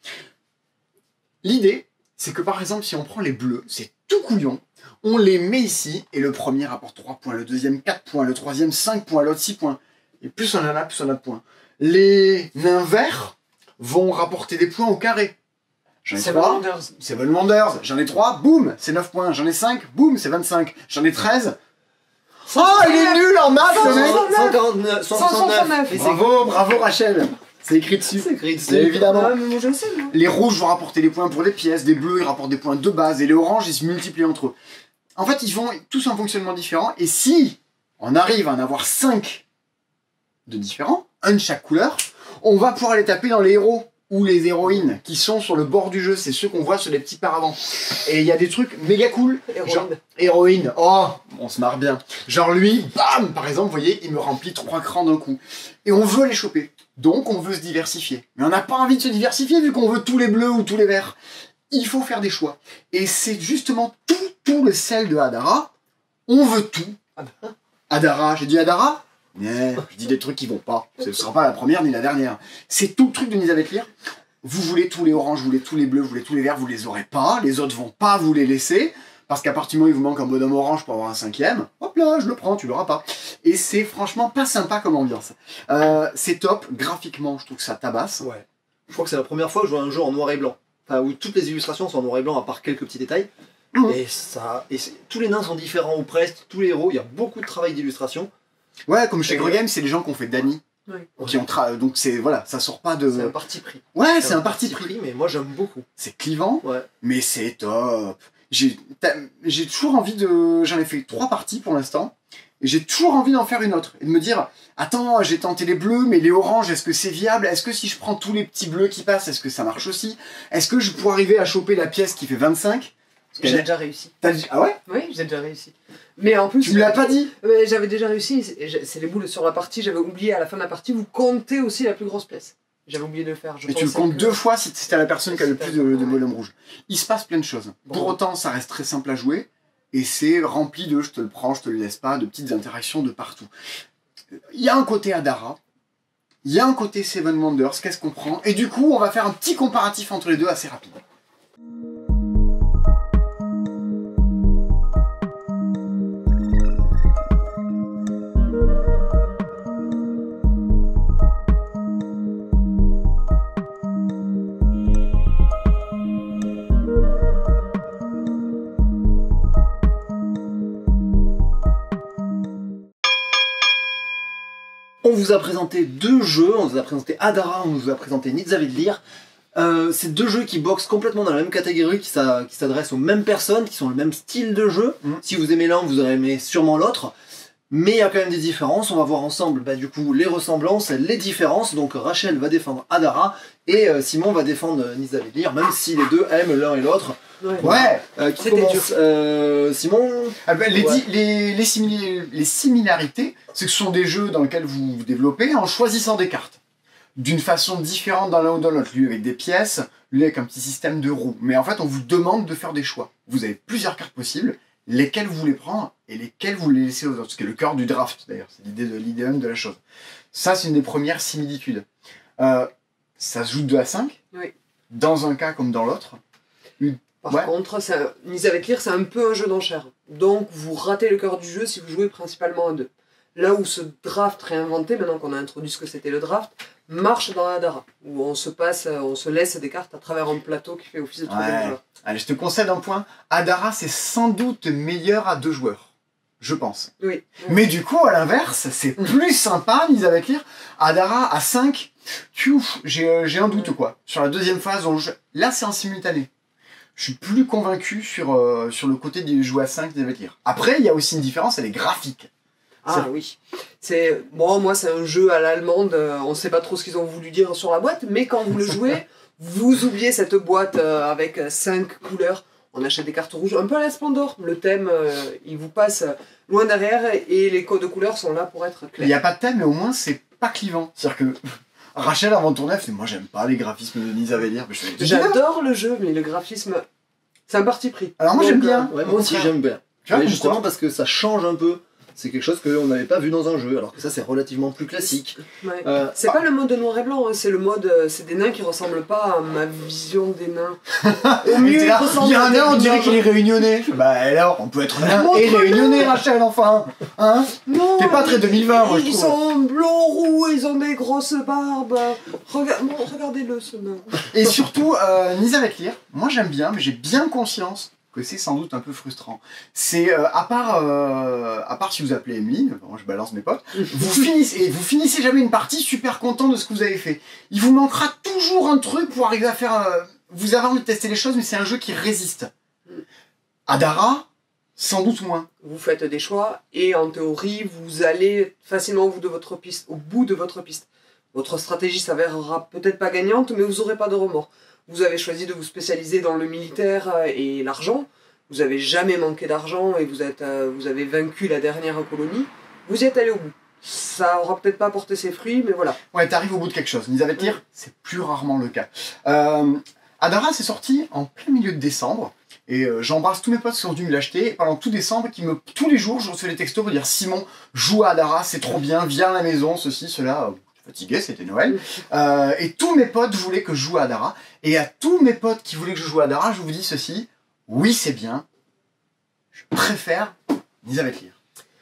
L'idée, c'est que par exemple, si on prend les bleus, c'est tout couillon, on les met ici, et le premier rapporte 3 points, le deuxième 4 points, le troisième 5 points, l'autre 6 points. Et plus on en a, plus on a de points. Les nains verts vont rapporter des points au carré. J'en ai 3, c'est Seven Wonders. J'en ai 3, boum, c'est 9 points. J'en ai 5, boum, c'est 25. J'en ai 13. Oh, il est nul en maths, le mec. 169. Bravo, bravo Rachel. C'est écrit dessus. C'est écrit dessus. Évidemment. Ah, mais moi, je sais, moi. Les rouges vont rapporter des points pour les pièces, des bleus ils rapportent des points de base, et les oranges ils se multiplient entre eux. En fait, ils font tous un fonctionnement différent, et si on arrive à en avoir 5 de différents, un de chaque couleur, on va pouvoir les taper dans les héros ou les héroïnes qui sont sur le bord du jeu, c'est ceux qu'on voit sur les petits paravents. Et il y a des trucs méga cool. Genre, héroïne, oh, on se marre bien. Genre lui, bam, par exemple, vous voyez, il me remplit 3 crans d'un coup. Et on veut les choper. Donc on veut se diversifier. Mais on n'a pas envie de se diversifier vu qu'on veut tous les bleus ou tous les verts. Il faut faire des choix. Et c'est justement tout le sel de Hadara. On veut tout. Hadara, j'ai dit Hadara? Mais je dis des trucs qui vont pas. Ce ne sera pas la première ni la dernière. C'est tout le truc de Nisa Vetlir. Vous voulez tous les oranges, vous voulez tous les bleus, vous voulez tous les verts, vous les aurez pas. Les autres vont pas vous les laisser. Parce qu'à partir du moment où il vous manque un bonhomme orange pour avoir un 5e, hop là, je le prends, tu l'auras pas. Et c'est franchement pas sympa comme ambiance. C'est top. Graphiquement, je trouve que ça tabasse. Ouais. Je crois que c'est la première fois que je vois un jeu en noir et blanc. Enfin, où toutes les illustrations sont en noir et blanc à part quelques petits détails. Et tous les nains sont différents ou presque, tous les héros, il y a beaucoup de travail d'illustration. Ouais, comme chez Grogame, c'est les gens qui ont fait Dany. Ouais. Qui ont donc c'est voilà, ça sort pas de. C'est un parti pris. Ouais, c'est un parti pris. Mais moi j'aime beaucoup. C'est clivant, ouais. Mais c'est top. J'ai toujours envie de. J'en ai fait 3 parties pour l'instant. Et j'ai toujours envie d'en faire une autre. Et de me dire, attends, j'ai tenté les bleus, mais les oranges, est-ce que c'est viable? Est-ce que si je prends tous les petits bleus qui passent, est-ce que ça marche aussi? Est-ce que je pourrais arriver à choper la pièce qui fait 25? J'ai déjà réussi. Ah ouais? Oui, j'ai déjà réussi. Mais en plus... Tu me l'as pas dit? J'avais déjà réussi, c'est les boules sur la partie, j'avais oublié à la fin de la partie, vous comptez aussi la plus grosse pièce. J'avais oublié de le faire. Et tu le comptes 2 fois si c'était la personne qui a le plus de bonhomme rouge. Il se passe plein de choses. Bon. Pour autant, ça reste très simple à jouer, et c'est rempli de je te le prends, je te le laisse pas, de petites interactions de partout. Il y a un côté Hadara, il y a un côté Seven Wonders, qu'est-ce qu'on prend? Et du coup, on va faire un petit comparatif entre les deux assez rapide. On vous a présenté 2 jeux, on vous a présenté Hadara, on vous a présenté Nisa Vetlir. C'est 2 jeux qui boxent complètement dans la même catégorie, qui s'adressent aux mêmes personnes, qui sont le même style de jeu. Si vous aimez l'un, vous aurez aimé sûrement l'autre. Mais il y a quand même des différences, on va voir ensemble du coup les ressemblances, les différences. Donc Rachel va défendre Hadara et Simon va défendre Nisa Vetlir, même si les deux aiment l'un et l'autre. Ouais, qui commence Simon? Les similarités, c'est que ce sont des jeux dans lesquels vous vous développez en choisissant des cartes. D'une façon différente dans l'un ou dans l'autre. Lui avec des pièces, lui avec un petit système de roues. Mais en fait, on vous demande de faire des choix. Vous avez plusieurs cartes possibles, lesquelles vous voulez prendre et lesquelles vous les laissez aux autres. Ce qui est le cœur du draft d'ailleurs, c'est l'idée même de la chose. Ça, c'est une des premières similitudes. Ça se joue de 2 à 5, oui. Dans un cas comme dans l'autre. Par contre, Nisa Vetlir, c'est un peu un jeu d'enchères. Donc, vous ratez le cœur du jeu si vous jouez principalement à 2. Là où ce draft réinventé, maintenant qu'on a introduit ce que c'était le draft, marche dans Hadara, où on se laisse des cartes à travers un plateau qui fait office de 3e joueur. Allez, je te concède un point. Hadara, c'est sans doute meilleur à 2 joueurs. Je pense. Oui. Mais du coup, à l'inverse, c'est plus sympa, Nisa Vetlir. Hadara, à 5, j'ai un doute, quoi. Sur la deuxième phase, là, c'est en simultané. Je suis plus convaincu sur le côté du jouer à 5 Nisa Vetlir. Après, il y a aussi une différence, elle est graphique. Ah oui. Moi, c'est un jeu à l'allemande, on sait pas trop ce qu'ils ont voulu dire sur la boîte, mais quand vous le jouez, vous oubliez cette boîte avec 5 couleurs. On achète des cartes rouges, un peu à la Splendor. Le thème, il vous passe loin derrière et les codes de couleurs sont là pour être clairs. Il n'y a pas de thème, mais au moins, c'est pas clivant. C'est-à-dire que Rachel, avant de tourner, elle fait « Moi, j'aime pas les graphismes de Nisa Vetlir. » J'adore le jeu, mais le graphisme, c'est un parti pris. Alors moi, j'aime bien. Ouais, moi aussi, j'aime bien. Justement parce que ça change un peu. C'est quelque chose qu'on n'avait pas vu dans un jeu, alors que ça c'est relativement plus classique. Ouais. C'est pas le mode noir et blanc, hein, c'est le mode. C'est des nains qui ressemblent pas à ma vision des nains. Au mieux, il y a un nain, on dirait qu'il est réunionnais. Bah alors, on peut être nain et réunionnais, Rachel, enfin. Hein? T'es pas très 2020, moi je trouve. Ils sont blonds, roux, ils ont des grosses barbes. Regardez-le ce nain. Et surtout, Nisa Vetlir, moi j'aime bien, mais j'ai bien conscience que c'est sans doute un peu frustrant. C'est, à part si vous appelez Emily, je balance mes potes, vous finissez jamais une partie super content de ce que vous avez fait. Il vous manquera toujours un truc pour arriver à faire... vous avez envie de tester les choses, mais c'est un jeu qui résiste. Adara, sans doute moins. Vous faites des choix, et en théorie, vous allez facilement au bout de votre piste. Votre stratégie s'avérera peut-être pas gagnante, mais vous n'aurez pas de remords. Vous avez choisi de vous spécialiser dans le militaire et l'argent. Vous n'avez jamais manqué d'argent et vous avez vaincu la dernière colonie. Vous y êtes allé au bout. Ça aura peut-être pas porté ses fruits, mais voilà. Ouais, t'arrives au bout de quelque chose. Nizhavad Tir, c'est plus rarement le cas. Adara, c'est sorti en plein milieu de décembre. Et j'embrasse tous mes potes qui sont venus me l'acheter. Pendant tout décembre, tous les jours, je reçois des textos pour dire « Simon, joue à Adara, c'est trop bien, viens à la maison, ceci, cela. » Fatigué, c'était Noël. Et tous mes potes voulaient que je joue à Adara. Et à tous mes potes qui voulaient que je joue à Adara, je vous dis ceci. Oui, c'est bien. Je préfère Nizhavad Tir.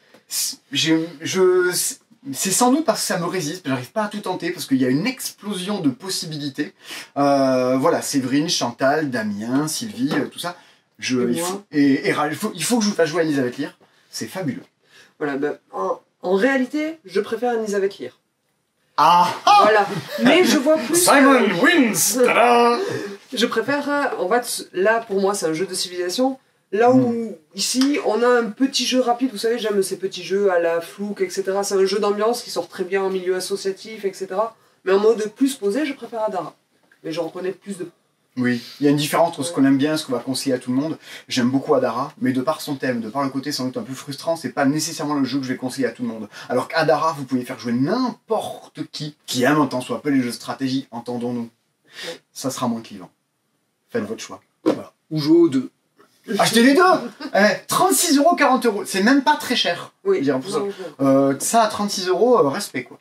C'est sans doute parce que ça me résiste. J'arrive pas à tout tenter parce qu'il y a une explosion de possibilités. Voilà, Séverine, Chantal, Damien, Sylvie, tout ça. Il faut que je vous fasse jouer à Nizhavad Tir. C'est fabuleux. Voilà, en réalité, je préfère Nizhavad Tir. Ah, voilà, mais je vois plus. Simon wins. Je préfère. En fait, là pour moi, c'est un jeu de civilisation. Là où ici, on a un petit jeu rapide. Vous savez, j'aime ces petits jeux à la Flouk, etc. C'est un jeu d'ambiance qui sort très bien en milieu associatif, etc. Mais en mode plus posé, je préfère Adara. Mais je reconnais plus de. Oui, il y a une différence entre ce qu'on aime bien et ce qu'on va conseiller à tout le monde. J'aime beaucoup Adara, mais de par son thème, de par le côté sans doute un peu frustrant, c'est pas nécessairement le jeu que je vais conseiller à tout le monde. Alors qu'Adara, vous pouvez faire jouer n'importe qui aime en tant soit peu les jeux de stratégie, entendons-nous. Ça sera moins clivant. Faites votre choix. Voilà. Ou jouer aux deux. Achetez les deux 36 €, 40 €. C'est même pas très cher. Oui. Ça à 36 €, respect quoi.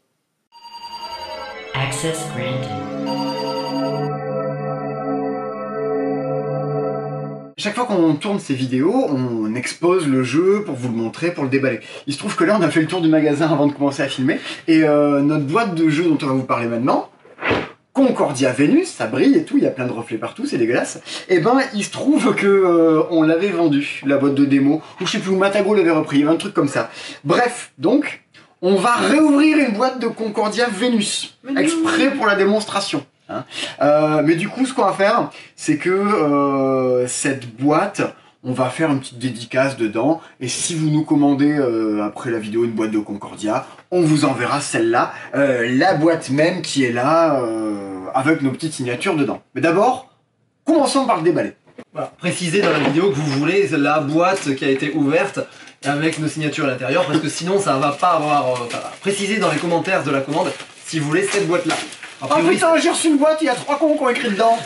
Access granted. Chaque fois qu'on tourne ces vidéos, on expose le jeu pour vous le montrer, pour le déballer. Il se trouve que là, on a fait le tour du magasin avant de commencer à filmer, et notre boîte de jeu dont on va vous parler maintenant, Concordia Vénus, ça brille et tout, il y a plein de reflets partout, c'est dégueulasse. Et ben, il se trouve que on l'avait vendue, la boîte de démo, ou je sais plus où Matago l'avait repris, un truc comme ça. Bref, donc, on va réouvrir une boîte de Concordia Vénus, exprès pour la démonstration. Hein. Mais du coup, ce qu'on va faire, c'est que cette boîte, on va faire une petite dédicace dedans, et si vous nous commandez après la vidéo une boîte de Concordia, on vous enverra celle-là, la boîte même qui est là, avec nos petites signatures dedans. Mais d'abord, commençons par le déballer. Voilà. Précisez dans la vidéo que vous voulez la boîte qui a été ouverte avec nos signatures à l'intérieur, parce que sinon ça va pas avoir... précisez dans les commentaires de la commande si vous voulez cette boîte-là. Oh putain, j'ai reçu une boîte, il y a 3 cons qui ont écrit dedans.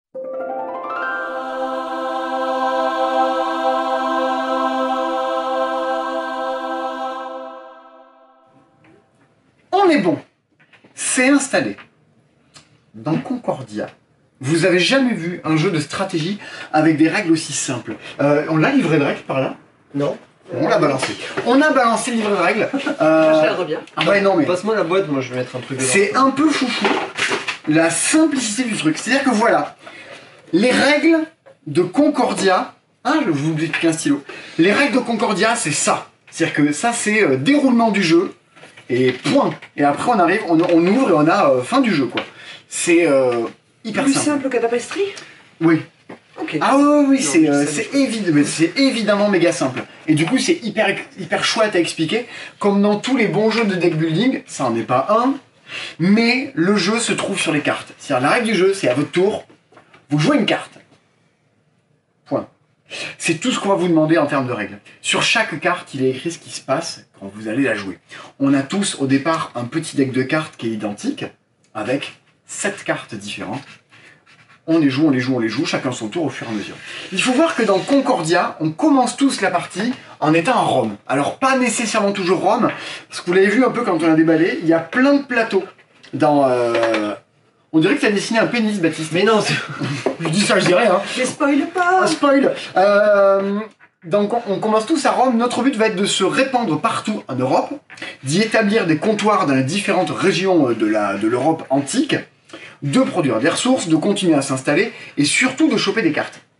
On est bon. C'est installé. Dans Concordia, vous avez jamais vu un jeu de stratégie avec des règles aussi simples. On l'a livré de règles par là? Non. On l'a balancé. On a balancé le livret de règles. Je la reviens. Ah ouais, non mais... Passe-moi la boîte, moi je vais mettre un truc dedans. C'est un peu foufou. La simplicité du truc. C'est-à-dire que voilà, les règles de Concordia... Ah, je vais vous expliquer un stylo. Les règles de Concordia, c'est ça. C'est-à-dire que ça, c'est déroulement du jeu, et point. Et après, on arrive, on ouvre et on a fin du jeu, quoi. C'est hyper Plus simple. simple que Tapestry? Oui. Ok. Ah oui, c'est évidemment méga simple. Et du coup, c'est hyper chouette à expliquer. Comme dans tous les bons jeux de deck building, ça n'en est pas un, mais le jeu se trouve sur les cartes. C'est-à-dire, la règle du jeu, c'est à votre tour, vous jouez une carte. Point. C'est tout ce qu'on va vous demander en termes de règles. Sur chaque carte, il est écrit ce qui se passe quand vous allez la jouer. On a tous, au départ, un petit deck de cartes qui est identique, avec 7 cartes différentes. On les joue, chacun son tour au fur et à mesure. Il faut voir que dans Concordia, on commence tous la partie en étant en Rome. Alors pas nécessairement toujours Rome, parce que vous l'avez vu un peu quand on a déballé, il y a plein de plateaux dans... On dirait que tu as dessiné un pénis, Baptiste. Mais non, je dis ça, je dirais, hein. Mais spoil pas. Spoil. Donc on commence tous à Rome, notre but va être de se répandre partout en Europe, d'y établir des comptoirs dans les différentes régions de l'Europe antique, de produire des ressources, de continuer à s'installer, et surtout de choper des cartes.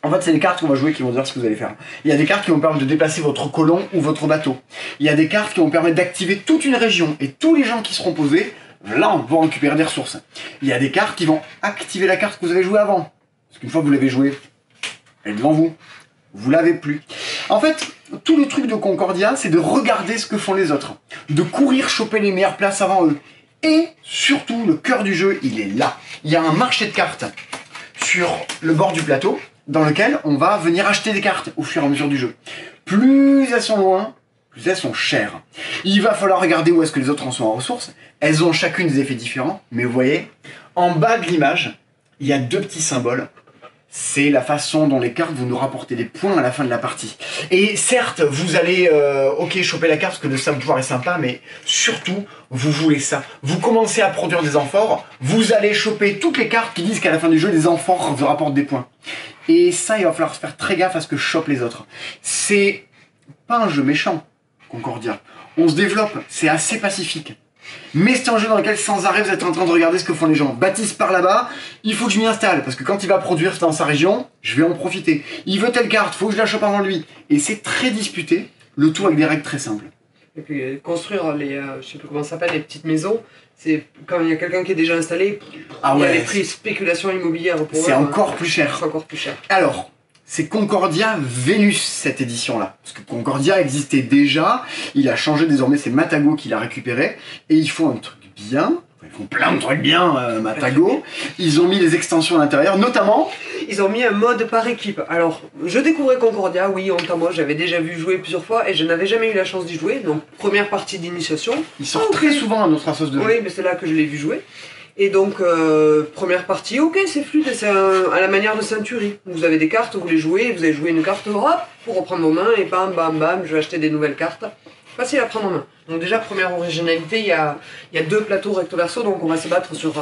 En fait, c'est les cartes qu'on va jouer qui vont dire ce que vous allez faire. Il y a des cartes qui vont permettre de déplacer votre colon ou votre bateau. Il y a des cartes qui vont permettre d'activer toute une région et tous les gens qui seront posés, là, vont récupérer des ressources. Il y a des cartes qui vont activer la carte que vous avez jouée avant. Parce qu'une fois que vous l'avez jouée, elle est devant vous. Vous l'avez plus. En fait, tout le truc de Concordia, c'est de regarder ce que font les autres. De courir choper les meilleures places avant eux. Et surtout, le cœur du jeu, il est là. Il y a un marché de cartes sur le bord du plateau, dans lequel on va venir acheter des cartes au fur et à mesure du jeu. Plus elles sont loin, plus elles sont chères. Il va falloir regarder où est-ce que les autres en sont en ressources. Elles ont chacune des effets différents, mais vous voyez, en bas de l'image, il y a 2 petits symboles. C'est la façon dont les cartes vont nous rapporter des points à la fin de la partie. Et certes, vous allez, choper la carte parce que le pouvoir est sympa, mais surtout, vous voulez ça. Vous commencez à produire des amphores, vous allez choper toutes les cartes qui disent qu'à la fin du jeu, les amphores vous rapportent des points. Et ça, il va falloir se faire très gaffe à ce que chopent les autres. C'est pas un jeu méchant, Concordia. On se développe, c'est assez pacifique. Mais c'est un jeu dans lequel sans arrêt vous êtes en train de regarder ce que font les gens. Baptiste par là-bas, il faut que je m'y installe, parce que quand il va produire dans sa région, je vais en profiter. Il veut telle carte, faut que je la chope avant lui. Et c'est très disputé, le tout avec des règles très simples. Et puis construire les, je sais plus comment ça s'appelle, les petites maisons, c'est quand il y a quelqu'un qui est déjà installé, il y a les prix spéculation immobilière pour eux. C'est encore plus cher. C'est encore plus cher. Alors, c'est Concordia Vénus, cette édition-là. Parce que Concordia existait déjà, il a changé désormais, c'est Matago qui l'a récupéré, et ils font un truc bien, ils font plein de trucs bien, Matago. Ils ont mis les extensions à l'intérieur, notamment... Ils ont mis un mode par équipe. Alors, je découvrais Concordia, oui, honte à moi, j'avais déjà vu jouer plusieurs fois, et je n'avais jamais eu la chance d'y jouer, donc première partie d'initiation. Il sort très souvent à notre assos de jeu. Oui, mais c'est là que je l'ai vu jouer. Et donc, première partie, ok, c'est fluide, c'est à la manière de Century. Vous avez des cartes, vous les jouez, vous allez jouer une carte, hop, pour reprendre vos mains, et bam, bam, bam, je vais acheter des nouvelles cartes. Facile à prendre en main. Donc déjà, première originalité, il y a 2 plateaux recto-verso, donc on va se battre sur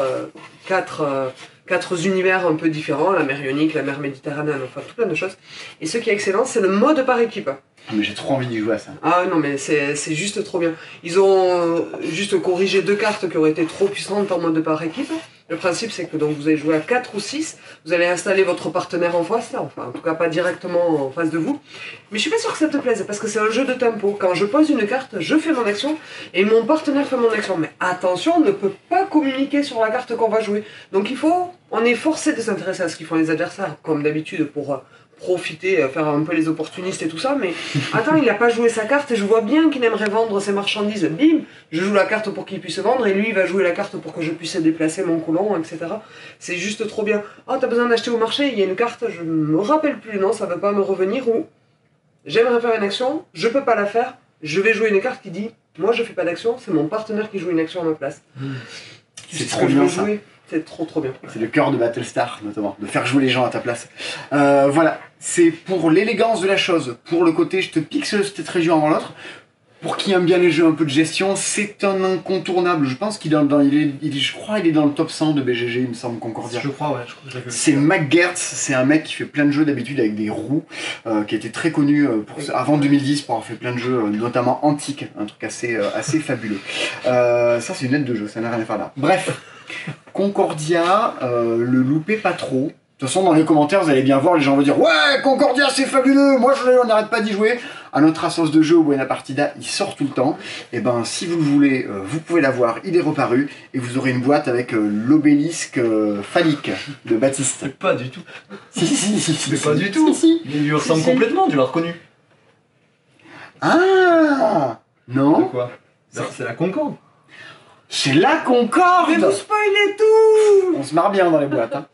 4 univers un peu différents, la mer Ionique, la mer Méditerranéenne, enfin tout plein de choses. Et ce qui est excellent, c'est le mode par équipe. Mais j'ai trop envie d'y jouer à ça. Ah non, mais c'est juste trop bien. Ils ont juste corrigé 2 cartes qui auraient été trop puissantes en mode par équipe. Le principe, c'est que donc vous allez jouer à 4 ou 6, vous allez installer votre partenaire en face, là, enfin en tout cas pas directement en face de vous. Mais je suis pas sûr que ça te plaise, parce que c'est un jeu de tempo. Quand je pose une carte, je fais mon action, et mon partenaire fait mon action. Mais attention, on ne peut pas communiquer sur la carte qu'on va jouer. Donc on est forcé de s'intéresser à ce qu'ils font les adversaires, comme d'habitude, pour profiter, faire un peu les opportunistes et tout ça, mais attends, il n'a pas joué sa carte et je vois bien qu'il aimerait vendre ses marchandises. Bim, je joue la carte pour qu'il puisse vendre et lui il va jouer la carte pour que je puisse déplacer mon colon, etc. C'est juste trop bien. Oh, t'as besoin d'acheter au marché, il y a une carte, je me rappelle plus le nom, ça va pas me revenir, ou j'aimerais faire une action, je peux pas la faire, je vais jouer une carte qui dit, moi je fais pas d'action, c'est mon partenaire qui joue une action à ma place. C'est trop bien ça. C'est trop bien. C'est le cœur de Battlestar, notamment, de faire jouer les gens à ta place. Voilà, c'est pour l'élégance de la chose, pour le côté je te pique cette région avant l'autre. Pour qui aime bien les jeux un peu de gestion, c'est un incontournable. Je pense qu'il est je crois qu'il est dans le top 100 de BGG, il me semble, Concordia. Je crois, ouais. Je crois que c'est McGertz, c'est un mec qui fait plein de jeux d'habitude avec des roues, qui était très connu avant 2010 pour avoir fait plein de jeux, notamment antiques, un truc assez fabuleux. Ça c'est une aide de jeu, ça n'a rien à faire là. Bref. Concordia, le loupez pas trop. De toute façon, dans les commentaires, vous allez bien voir, les gens vont dire « Ouais, Concordia, c'est fabuleux, moi on n'arrête pas d'y jouer ». À notre assos de jeu au Buena Partida, il sort tout le temps. Et ben, si vous le voulez, vous pouvez l'avoir, il est reparu. Et vous aurez une boîte avec l'obélisque phallique de Baptiste. Mais pas du tout. Si. Mais pas du tout. Il lui ressemble complètement, tu l'as reconnu. Ah non. De quoi? C'est la Concorde. C'est la Concorde. Mais vous spoilez tout. On se marre bien dans les boîtes, hein.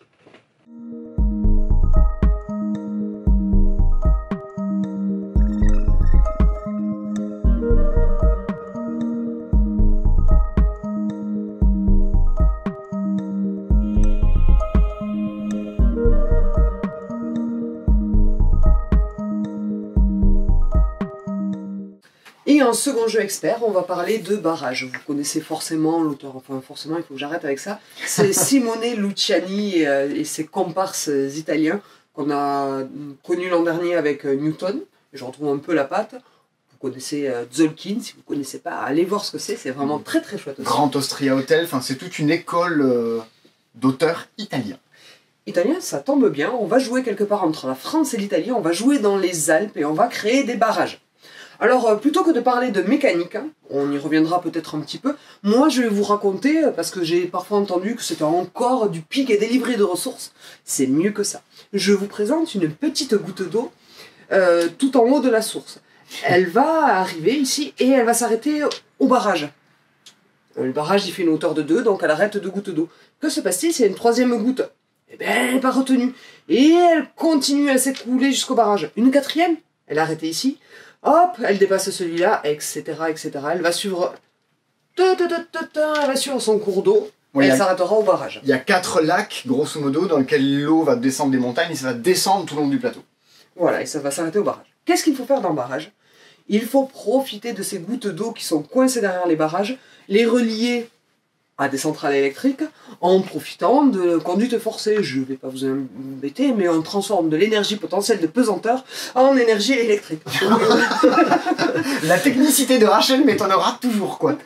Et en second jeu expert, on va parler de Barrage. Vous connaissez forcément l'auteur, enfin forcément, il faut que j'arrête avec ça. C'est Simone Luciani et ses comparses italiens qu'on a connus l'an dernier avec Newton. Et je retrouve un peu la patte. Vous connaissez Tzolk'in, si vous ne connaissez pas, allez voir ce que c'est vraiment très très chouette aussi. Grand Austria Hotel, c'est toute une école d'auteurs italiens. italien, ça tombe bien, on va jouer quelque part entre la France et l'Italie, on va jouer dans les Alpes et on va créer des barrages. Alors, plutôt que de parler de mécanique, hein, on y reviendra peut-être un petit peu, moi je vais vous raconter, parce que j'ai parfois entendu que c'était encore du pic et délivré de ressources, c'est mieux que ça. Je vous présente une petite goutte d'eau tout en haut de la source. Elle va arriver ici et elle va s'arrêter au barrage. Le barrage il fait une hauteur de 2, donc elle arrête 2 gouttes d'eau. Que se passe-t-il? C'est une troisième goutte. Eh bien, elle n'est pas retenue. Et elle continue à s'écouler jusqu'au barrage. Une quatrième, elle est arrêtée ici. Hop, elle dépasse celui-là, etc., etc. Elle va suivre... Elle va suivre son cours d'eau. Oui, elle s'arrêtera au barrage. Il y a 4 lacs, grosso modo, dans lesquels l'eau va descendre des montagnes et ça va descendre tout le long du plateau. Voilà, et ça va s'arrêter au barrage. Qu'est-ce qu'il faut faire dans le barrage? Il faut profiter de ces gouttes d'eau qui sont coincées derrière les barrages, les relier à des centrales électriques en profitant de conduites forcées. Je ne vais pas vous embêter, mais on transforme de l'énergie potentielle de pesanteur en énergie électrique. La technicité de Rachel m'étonnera toujours, quoi.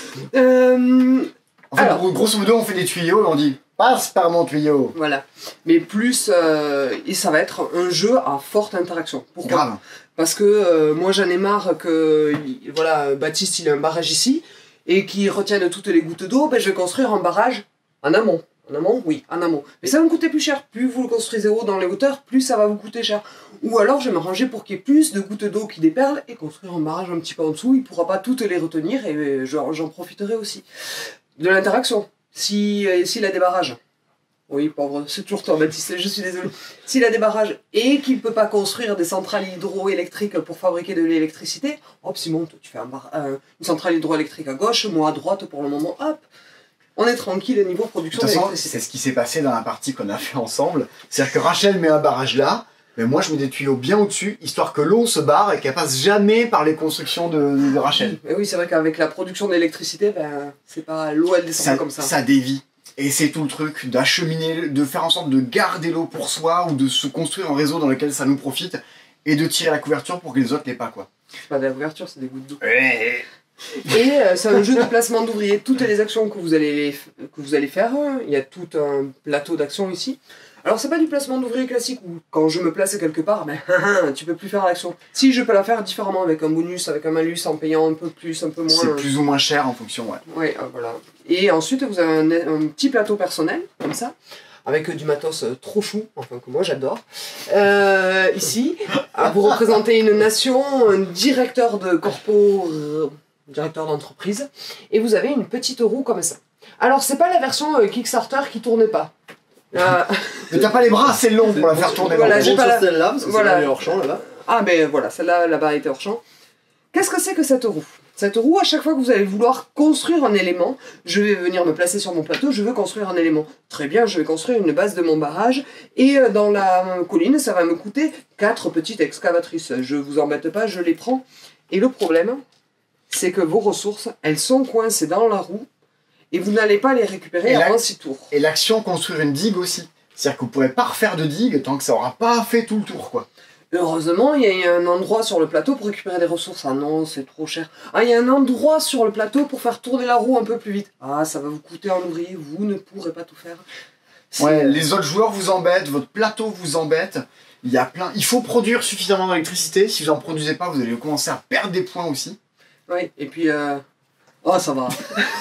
En fait, alors, grosso modo, on fait des tuyaux et on dit « passe par mon tuyau ». Voilà. Mais plus, et ça va être un jeu à forte interaction. Pourquoi? Grave. Parce que moi, j'en ai marre que, voilà, Baptiste, il a un barrage ici, et qui retiennent toutes les gouttes d'eau, ben, je vais construire un barrage en amont. En amont? Oui, en amont. Mais ça va me coûter plus cher. Plus vous le construisez haut dans les hauteurs, plus ça va vous coûter cher. Ou alors, je vais m'arranger pour qu'il y ait plus de gouttes d'eau qui déperlent et construire un barrage un petit peu en dessous. Il ne pourra pas toutes les retenir et j'en profiterai aussi. De l'interaction. S'il a des barrages. Oui, pauvre, c'est toujours toi, Baptiste, je suis désolé. S'il a des barrages et qu'il ne peut pas construire des centrales hydroélectriques pour fabriquer de l'électricité, hop, Simon, tu fais une centrale hydroélectrique à gauche, moi à droite pour le moment, hop, on est tranquille niveau production d'électricité. C'est ce qui s'est passé dans la partie qu'on a fait ensemble. C'est-à-dire que Rachel met un barrage là, mais moi je mets des tuyaux bien au-dessus, histoire que l'eau se barre et qu'elle passe jamais par les constructions de Rachel. Mais oui, c'est vrai qu'avec la production d'électricité, ben, c'est pas l'eau, elle descend comme ça. Ça dévie. Et c'est tout le truc d'acheminer, de faire en sorte de garder l'eau pour soi ou de se construire un réseau dans lequel ça nous profite et de tirer la couverture pour que les autres l'aient pas, quoi. C'est pas de la couverture, c'est des gouttes d'eau. Et c'est un jeu de placement d'ouvriers. Toutes les actions que vous allez faire, il y a tout un plateau d'actions ici. Alors c'est pas du placement d'ouvriers classique où quand je me place quelque part, ben, tu peux plus faire l'action. Si je peux la faire différemment avec un bonus, avec un malus, en payant un peu plus, un peu moins. C'est plus ou moins cher en fonction, ouais. Ouais, voilà. Et ensuite vous avez un petit plateau personnel, comme ça, avec du matos trop chou, enfin que moi j'adore. Ici, vous représentez une nation, un directeur de directeur d'entreprise, et vous avez une petite roue comme ça. Alors c'est pas la version Kickstarter qui tourne pas. Mais t'as pas les bras assez longs pour la faire tourner. Voilà, j'ai pas celle-là, parce que celle-là est hors champ là-bas. Ah ben voilà, celle-là là-bas était hors champ. Qu'est-ce que c'est que cette roue? Cette roue, à chaque fois que vous allez vouloir construire un élément, je vais venir me placer sur mon plateau, je veux construire un élément. Très bien, je vais construire une base de mon barrage, et dans la colline, ça va me coûter 4 petites excavatrices. Je vous embête pas, je les prends. Et le problème, c'est que vos ressources, elles sont coincées dans la roue, et vous n'allez pas les récupérer avant 6 tours. Et l'action construire une digue aussi. C'est-à-dire que vous ne pourrez pas refaire de digue tant que ça n'aura pas fait tout le tour, quoi. Heureusement, il y a un endroit sur le plateau pour récupérer des ressources. Ah non, c'est trop cher. Ah, il y a un endroit sur le plateau pour faire tourner la roue un peu plus vite. Ah, ça va vous coûter un ouvrier, vous ne pourrez pas tout faire. Ouais, les autres joueurs vous embêtent, votre plateau vous embête. Il faut produire suffisamment d'électricité. Si vous n'en produisez pas, vous allez commencer à perdre des points aussi. Oui, et puis... Oh, ça va.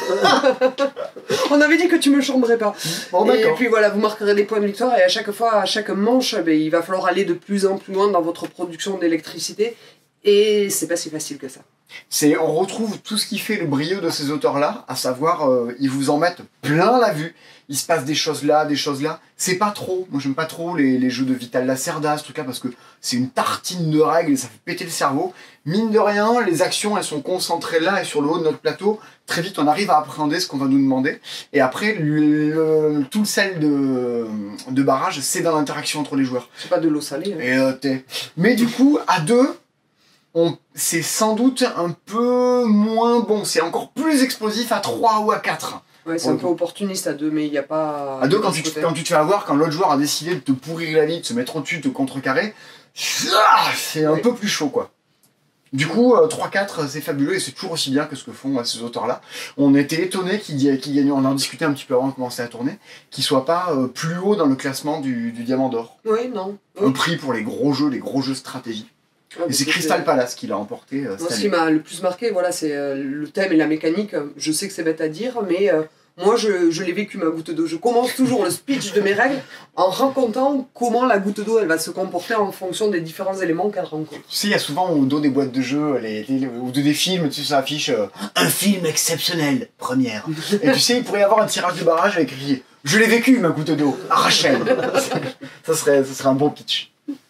On avait dit que tu me chambrais pas. Bon, et puis voilà, vous marquerez des points de victoire et à chaque fois, à chaque manche, ben, il va falloir aller de plus en plus loin dans votre production d'électricité. Et c'est pas si facile que ça. On retrouve tout ce qui fait le brio de ces auteurs-là, à savoir, ils vous en mettent plein la vue. Il se passe des choses là, des choses là. C'est pas trop. Moi, j'aime pas trop les jeux de Vital Lacerda, ce truc-là, parce que c'est une tartine de règles et ça fait péter le cerveau. Mine de rien, les actions, elles sont concentrées là et sur le haut de notre plateau. Très vite, on arrive à appréhender ce qu'on va nous demander. Et après, tout le sel de barrage, c'est dans l'interaction entre les joueurs. C'est pas de l'eau salée. Hein. Mais du coup, à deux, c'est sans doute un peu moins bon. C'est encore plus explosif à 3 ou à 4. Ouais, c'est un peu opportuniste à deux, mais il n'y a pas... À deux, quand tu te fais avoir, quand l'autre joueur a décidé de te pourrir la vie, de se mettre au-dessus, de te contrecarrer, c'est un peu plus chaud, quoi. Du coup, 3-4, c'est fabuleux et c'est toujours aussi bien que ce que font ces auteurs-là. On était étonnés qu'ils gagnent, on en discutait un petit peu avant de commencer à tourner, qu'ils soient pas plus haut dans le classement du Diamant d'Or. Oui, non. Un prix pour les gros jeux stratégie. Et c'est Crystal Palace qui l'a emporté cette année. Ce qui m'a le plus marqué, voilà, c'est le thème et la mécanique. Je sais que c'est bête à dire, mais moi je l'ai vécu ma goutte d'eau. Je commence toujours le speech de mes règles en racontant comment la goutte d'eau elle va se comporter en fonction des différents éléments qu'elle rencontre. Tu sais, il y a souvent au dos des boîtes de jeux ou des films, tu sais, ça affiche un film exceptionnel, première. Et tu sais, il pourrait y avoir un tirage du barrage avec écrit « Je l'ai vécu, ma goutte d'eau, à Rachel !» ça serait un bon pitch.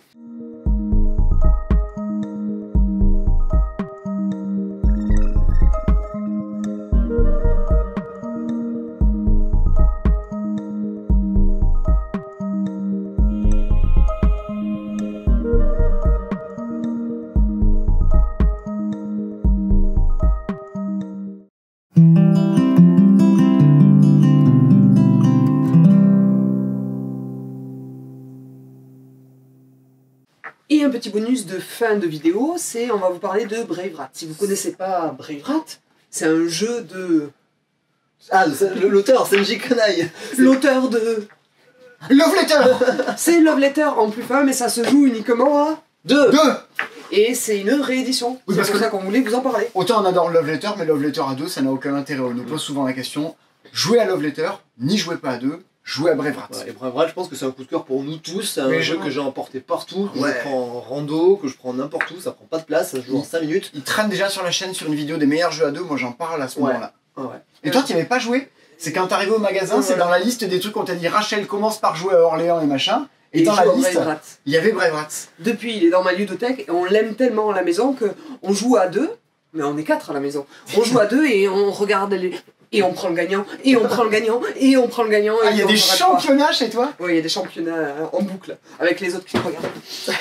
Et un petit bonus de fin de vidéo, c'est on va vous parler de Braveheart. Si vous connaissez pas Braveheart, c'est un jeu de... Ah, l'auteur, Senji Kanai. L'auteur de... Love Letter. C'est Love Letter en plus fin, mais ça se joue uniquement à 2. Et c'est une réédition. Oui, c'est pour ça qu'on voulait vous en parler. Autant on adore Love Letter, mais Love Letter à 2, ça n'a aucun intérêt. On nous pose souvent la question, jouez à Love Letter, ni jouez pas à 2. Jouer à Braveheart. Ouais, et Braveheart, je pense que c'est un coup de cœur pour nous tous. C'est un jeu que j'ai emporté partout, que je prends en rando, que je prends n'importe où, ça prend pas de place, ça se joue en 5 minutes. Il traîne déjà sur la chaîne sur une vidéo des meilleurs jeux à 2, moi j'en parle à ce moment-là. Ouais. Et toi, tu n'y avais pas joué? C'est quand t'es arrivé au magasin, c'est dans la liste des trucs qu'on t'a dit Rachel commence par jouer à Orléans et machin. Et dans la liste, il y avait Braveheart. Depuis, il est dans ma ludothèque et on l'aime tellement à la maison qu'on joue à 2, mais on est 4 à la maison. On joue à 2 et on regarde les... Et on prend le gagnant, et on prend le gagnant, et on prend le gagnant. Ah, il y a des championnats chez toi? Oui, il y a des championnats en boucle, avec les autres qui te regardent.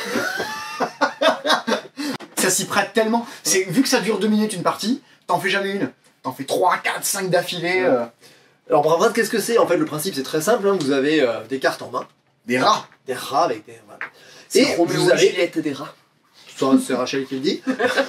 Ça s'y prête tellement. Vu que ça dure 2 minutes une partie, t'en fais jamais une. T'en fais 3, 4, 5 d'affilée. Alors Braveheart, qu'est-ce que c'est? En fait, le principe c'est très simple, hein. Vous avez des cartes en main. Des rats. Des rats avec des... Voilà. Et vous avez Juliette des rats. C'est Rachel qui le dit.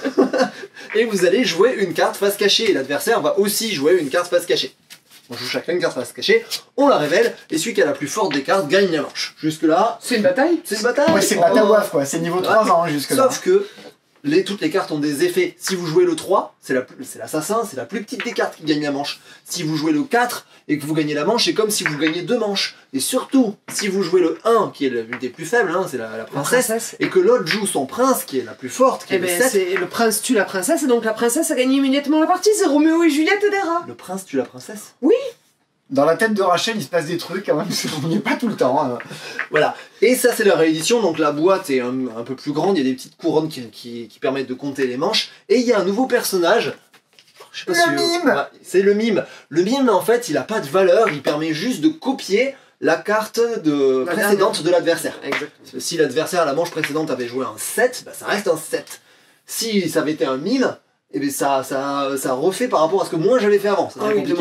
Et vous allez jouer une carte face cachée. Et l'adversaire va aussi jouer une carte face cachée. On joue chacun une carte face cachée, on la révèle, et celui qui a la plus forte des cartes gagne la manche. Jusque là... C'est une bataille? C'est une bataille. Ouais, c'est Batawaf quoi, c'est niveau 3 ans jusque là. Sauf que toutes les cartes ont des effets. Si vous jouez le 3, c'est l'assassin, c'est la plus petite des cartes qui gagne la manche. Si vous jouez le 4 et que vous gagnez la manche, c'est comme si vous gagnez 2 manches. Et surtout, si vous jouez le 1, qui est l'une des plus faibles, hein, c'est la princesse, et que l'autre joue son prince, qui est la plus forte, qui est le 7. C'est le prince tue la princesse, et donc la princesse a gagné immédiatement la partie, c'est Roméo et Juliette des rats. Le prince tue la princesse? Oui. Dans la tête de Rachel, il se passe des trucs quand même, on n'y est pas tout le temps. Hein. Voilà. Et ça, c'est la réédition, donc la boîte est un peu plus grande, il y a des petites couronnes qui permettent de compter les manches, et il y a un nouveau personnage. Je sais pas si mime. Ouais, c'est le mime. Le mime, en fait, il n'a pas de valeur, il permet juste de copier la carte précédente de l'adversaire. Si l'adversaire à la manche précédente avait joué un 7, bah, ça reste un 7. Si ça avait été un mime, et bien ça refait par rapport à ce que moi j'avais fait avant. Ça compliqué,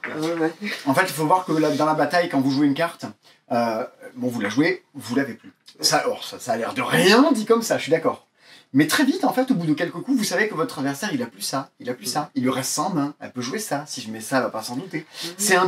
en fait, il faut voir que dans la bataille, quand vous jouez une carte, bon, vous la jouez, vous l'avez plus. Ça a l'air de rien dit comme ça, je suis d'accord. Mais très vite, en fait, au bout de quelques coups, vous savez que votre adversaire, il a plus ça, il a plus ça. Il lui reste 100 mains, elle peut jouer ça. Si je mets ça, elle va pas s'en douter. C'est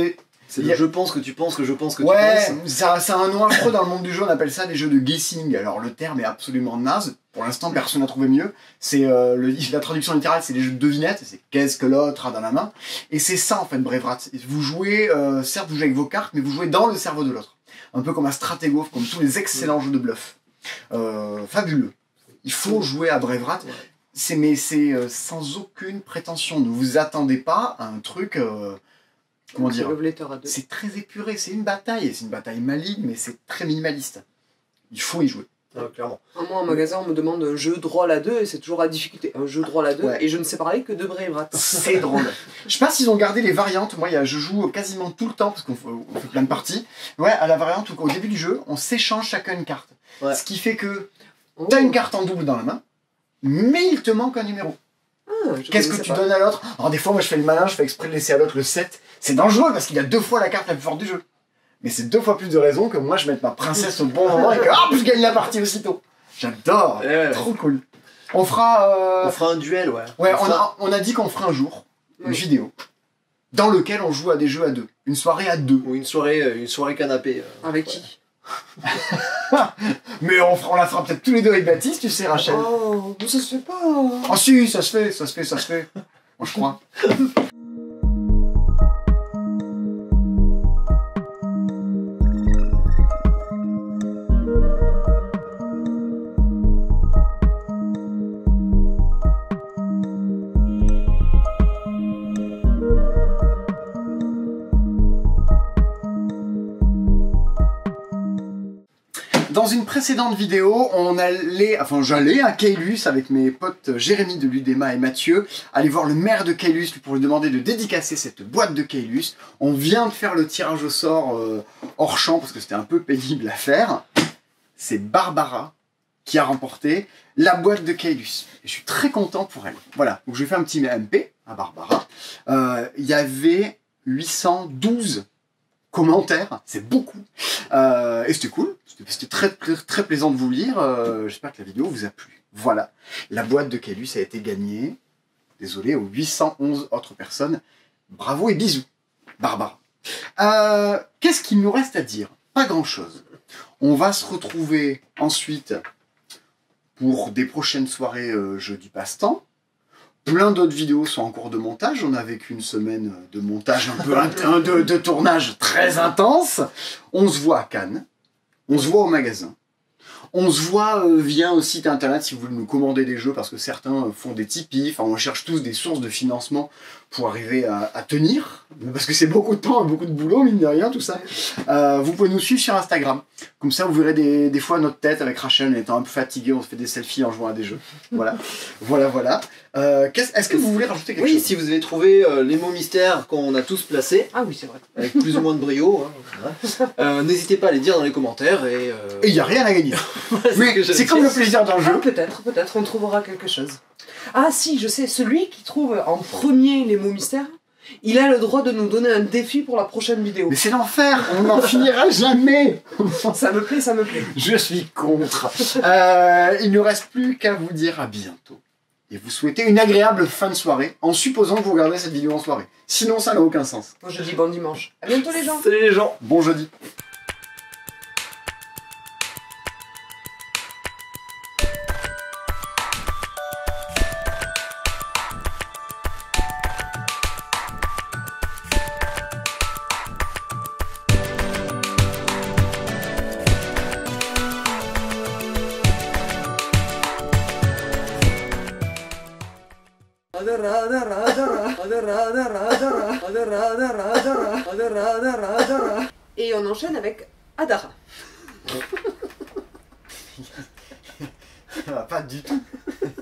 je pense que tu penses que je pense que tu penses. C'est un nom affreux dans le monde du jeu, on appelle ça des jeux de guessing. Alors le terme est absolument naze. Pour l'instant, personne n'a trouvé mieux. C'est la traduction littérale, c'est des jeux de devinettes. C'est qu'est-ce que l'autre a dans la main. Et c'est ça, en fait, Braveheart. Vous jouez, certes, vous jouez avec vos cartes, mais vous jouez dans le cerveau de l'autre. Un peu comme un stratégophe, comme tous les excellents jeux de bluff. Fabuleux. Il faut jouer à Braveheart. Mais c'est sans aucune prétention. Ne vous attendez pas à un truc... comment dire? C'est très épuré, c'est une bataille maligne, mais c'est très minimaliste. Il faut y jouer. Clairement. Moi, en magasin, on me demande un jeu de rôle à 2 et c'est toujours la difficulté. Un jeu de rôle à 2 et je ne sais parler que de Braveheart. C'est drôle. Je sais pas s'ils ont gardé les variantes. Moi, je joue quasiment tout le temps parce qu'on fait plein de parties. Ouais, à la variante où au début du jeu, on s'échange chacun une carte. Ouais. Ce qui fait que t'as une carte en double dans la main, mais il te manque un numéro. Qu'est-ce que tu donnes à l'autre? Alors des fois, moi, je fais le malin, je fais exprès de laisser à l'autre le 7. C'est dangereux parce qu'il a 2 fois la carte la plus forte du jeu. Mais c'est 2 fois plus de raisons que moi, je mette ma princesse au bon moment et que je gagne la partie aussitôt. J'adore. Trop cool. On fera un duel, ouais. Ouais, on a dit qu'on ferait un jour une vidéo dans lequel on joue à des jeux à deux. Une soirée à deux. Ou une soirée canapé. Avec qui? Mais on la fera peut-être tous les deux avec Baptiste, tu sais, Rachel. Oh, mais ça se fait pas. Ah si, ça se fait. Moi, je crois. Dans une précédente vidéo, j'allais à Caylus avec mes potes Jérémy de l'UDEMA et Mathieu, aller voir le maire de Caylus pour lui demander de dédicacer cette boîte de Caylus. On vient de faire le tirage au sort hors champ parce que c'était un peu pénible à faire. C'est Barbara qui a remporté la boîte de Caylus. Et je suis très content pour elle. Voilà, donc je vais faire un petit MP à Barbara. Il y avait 812 commentaires, c'est beaucoup. Et c'était cool, c'était très plaisant de vous lire. J'espère que la vidéo vous a plu. Voilà, la boîte de Caylus a été gagnée. Désolé aux 811 autres personnes. Bravo et bisous, Barbara. Qu'est-ce qu'il nous reste à dire? Pas grand-chose. On va se retrouver ensuite pour des prochaines soirées jeux du passe-temps. Plein d'autres vidéos sont en cours de montage. On a vécu une semaine de montage de tournage très intense. On se voit à Cannes. On se voit au magasin. On se voit via un site internet si vous voulez nous commander des jeux parce que certains font des Tipeee. Enfin, on cherche tous des sources de financement pour arriver à tenir. Parce que c'est beaucoup de temps et beaucoup de boulot, mine de rien, tout ça. Vous pouvez nous suivre sur Instagram. Comme ça, vous verrez des fois notre tête avec Rachel en étant un peu fatigué. On se fait des selfies en jouant à des jeux. Voilà. Voilà. Est-ce que vous voulez rajouter quelque chose? Oui, si vous avez trouvé les mots mystères qu'on a tous placés. Ah oui, c'est vrai. Avec plus ou moins de brio. Hein, n'hésitez pas à les dire dans les commentaires. Et il n'y a rien à gagner. Mais c'est comme le plaisir d'un jeu. Peut-être, on trouvera quelque chose. Ah si, je sais, celui qui trouve en premier les mots mystères, il a le droit de nous donner un défi pour la prochaine vidéo. Mais c'est l'enfer, on n'en finira jamais. Ça me plaît. Je suis contre. Il ne reste plus qu'à vous dire à bientôt. Et vous souhaitez une agréable fin de soirée, en supposant que vous regardez cette vidéo en soirée. Sinon, ça n'a aucun sens. Moi je dis bon dimanche. À bientôt les gens. Salut les gens. Bon jeudi. Et on enchaîne avec Adara. Ça va pas du tout.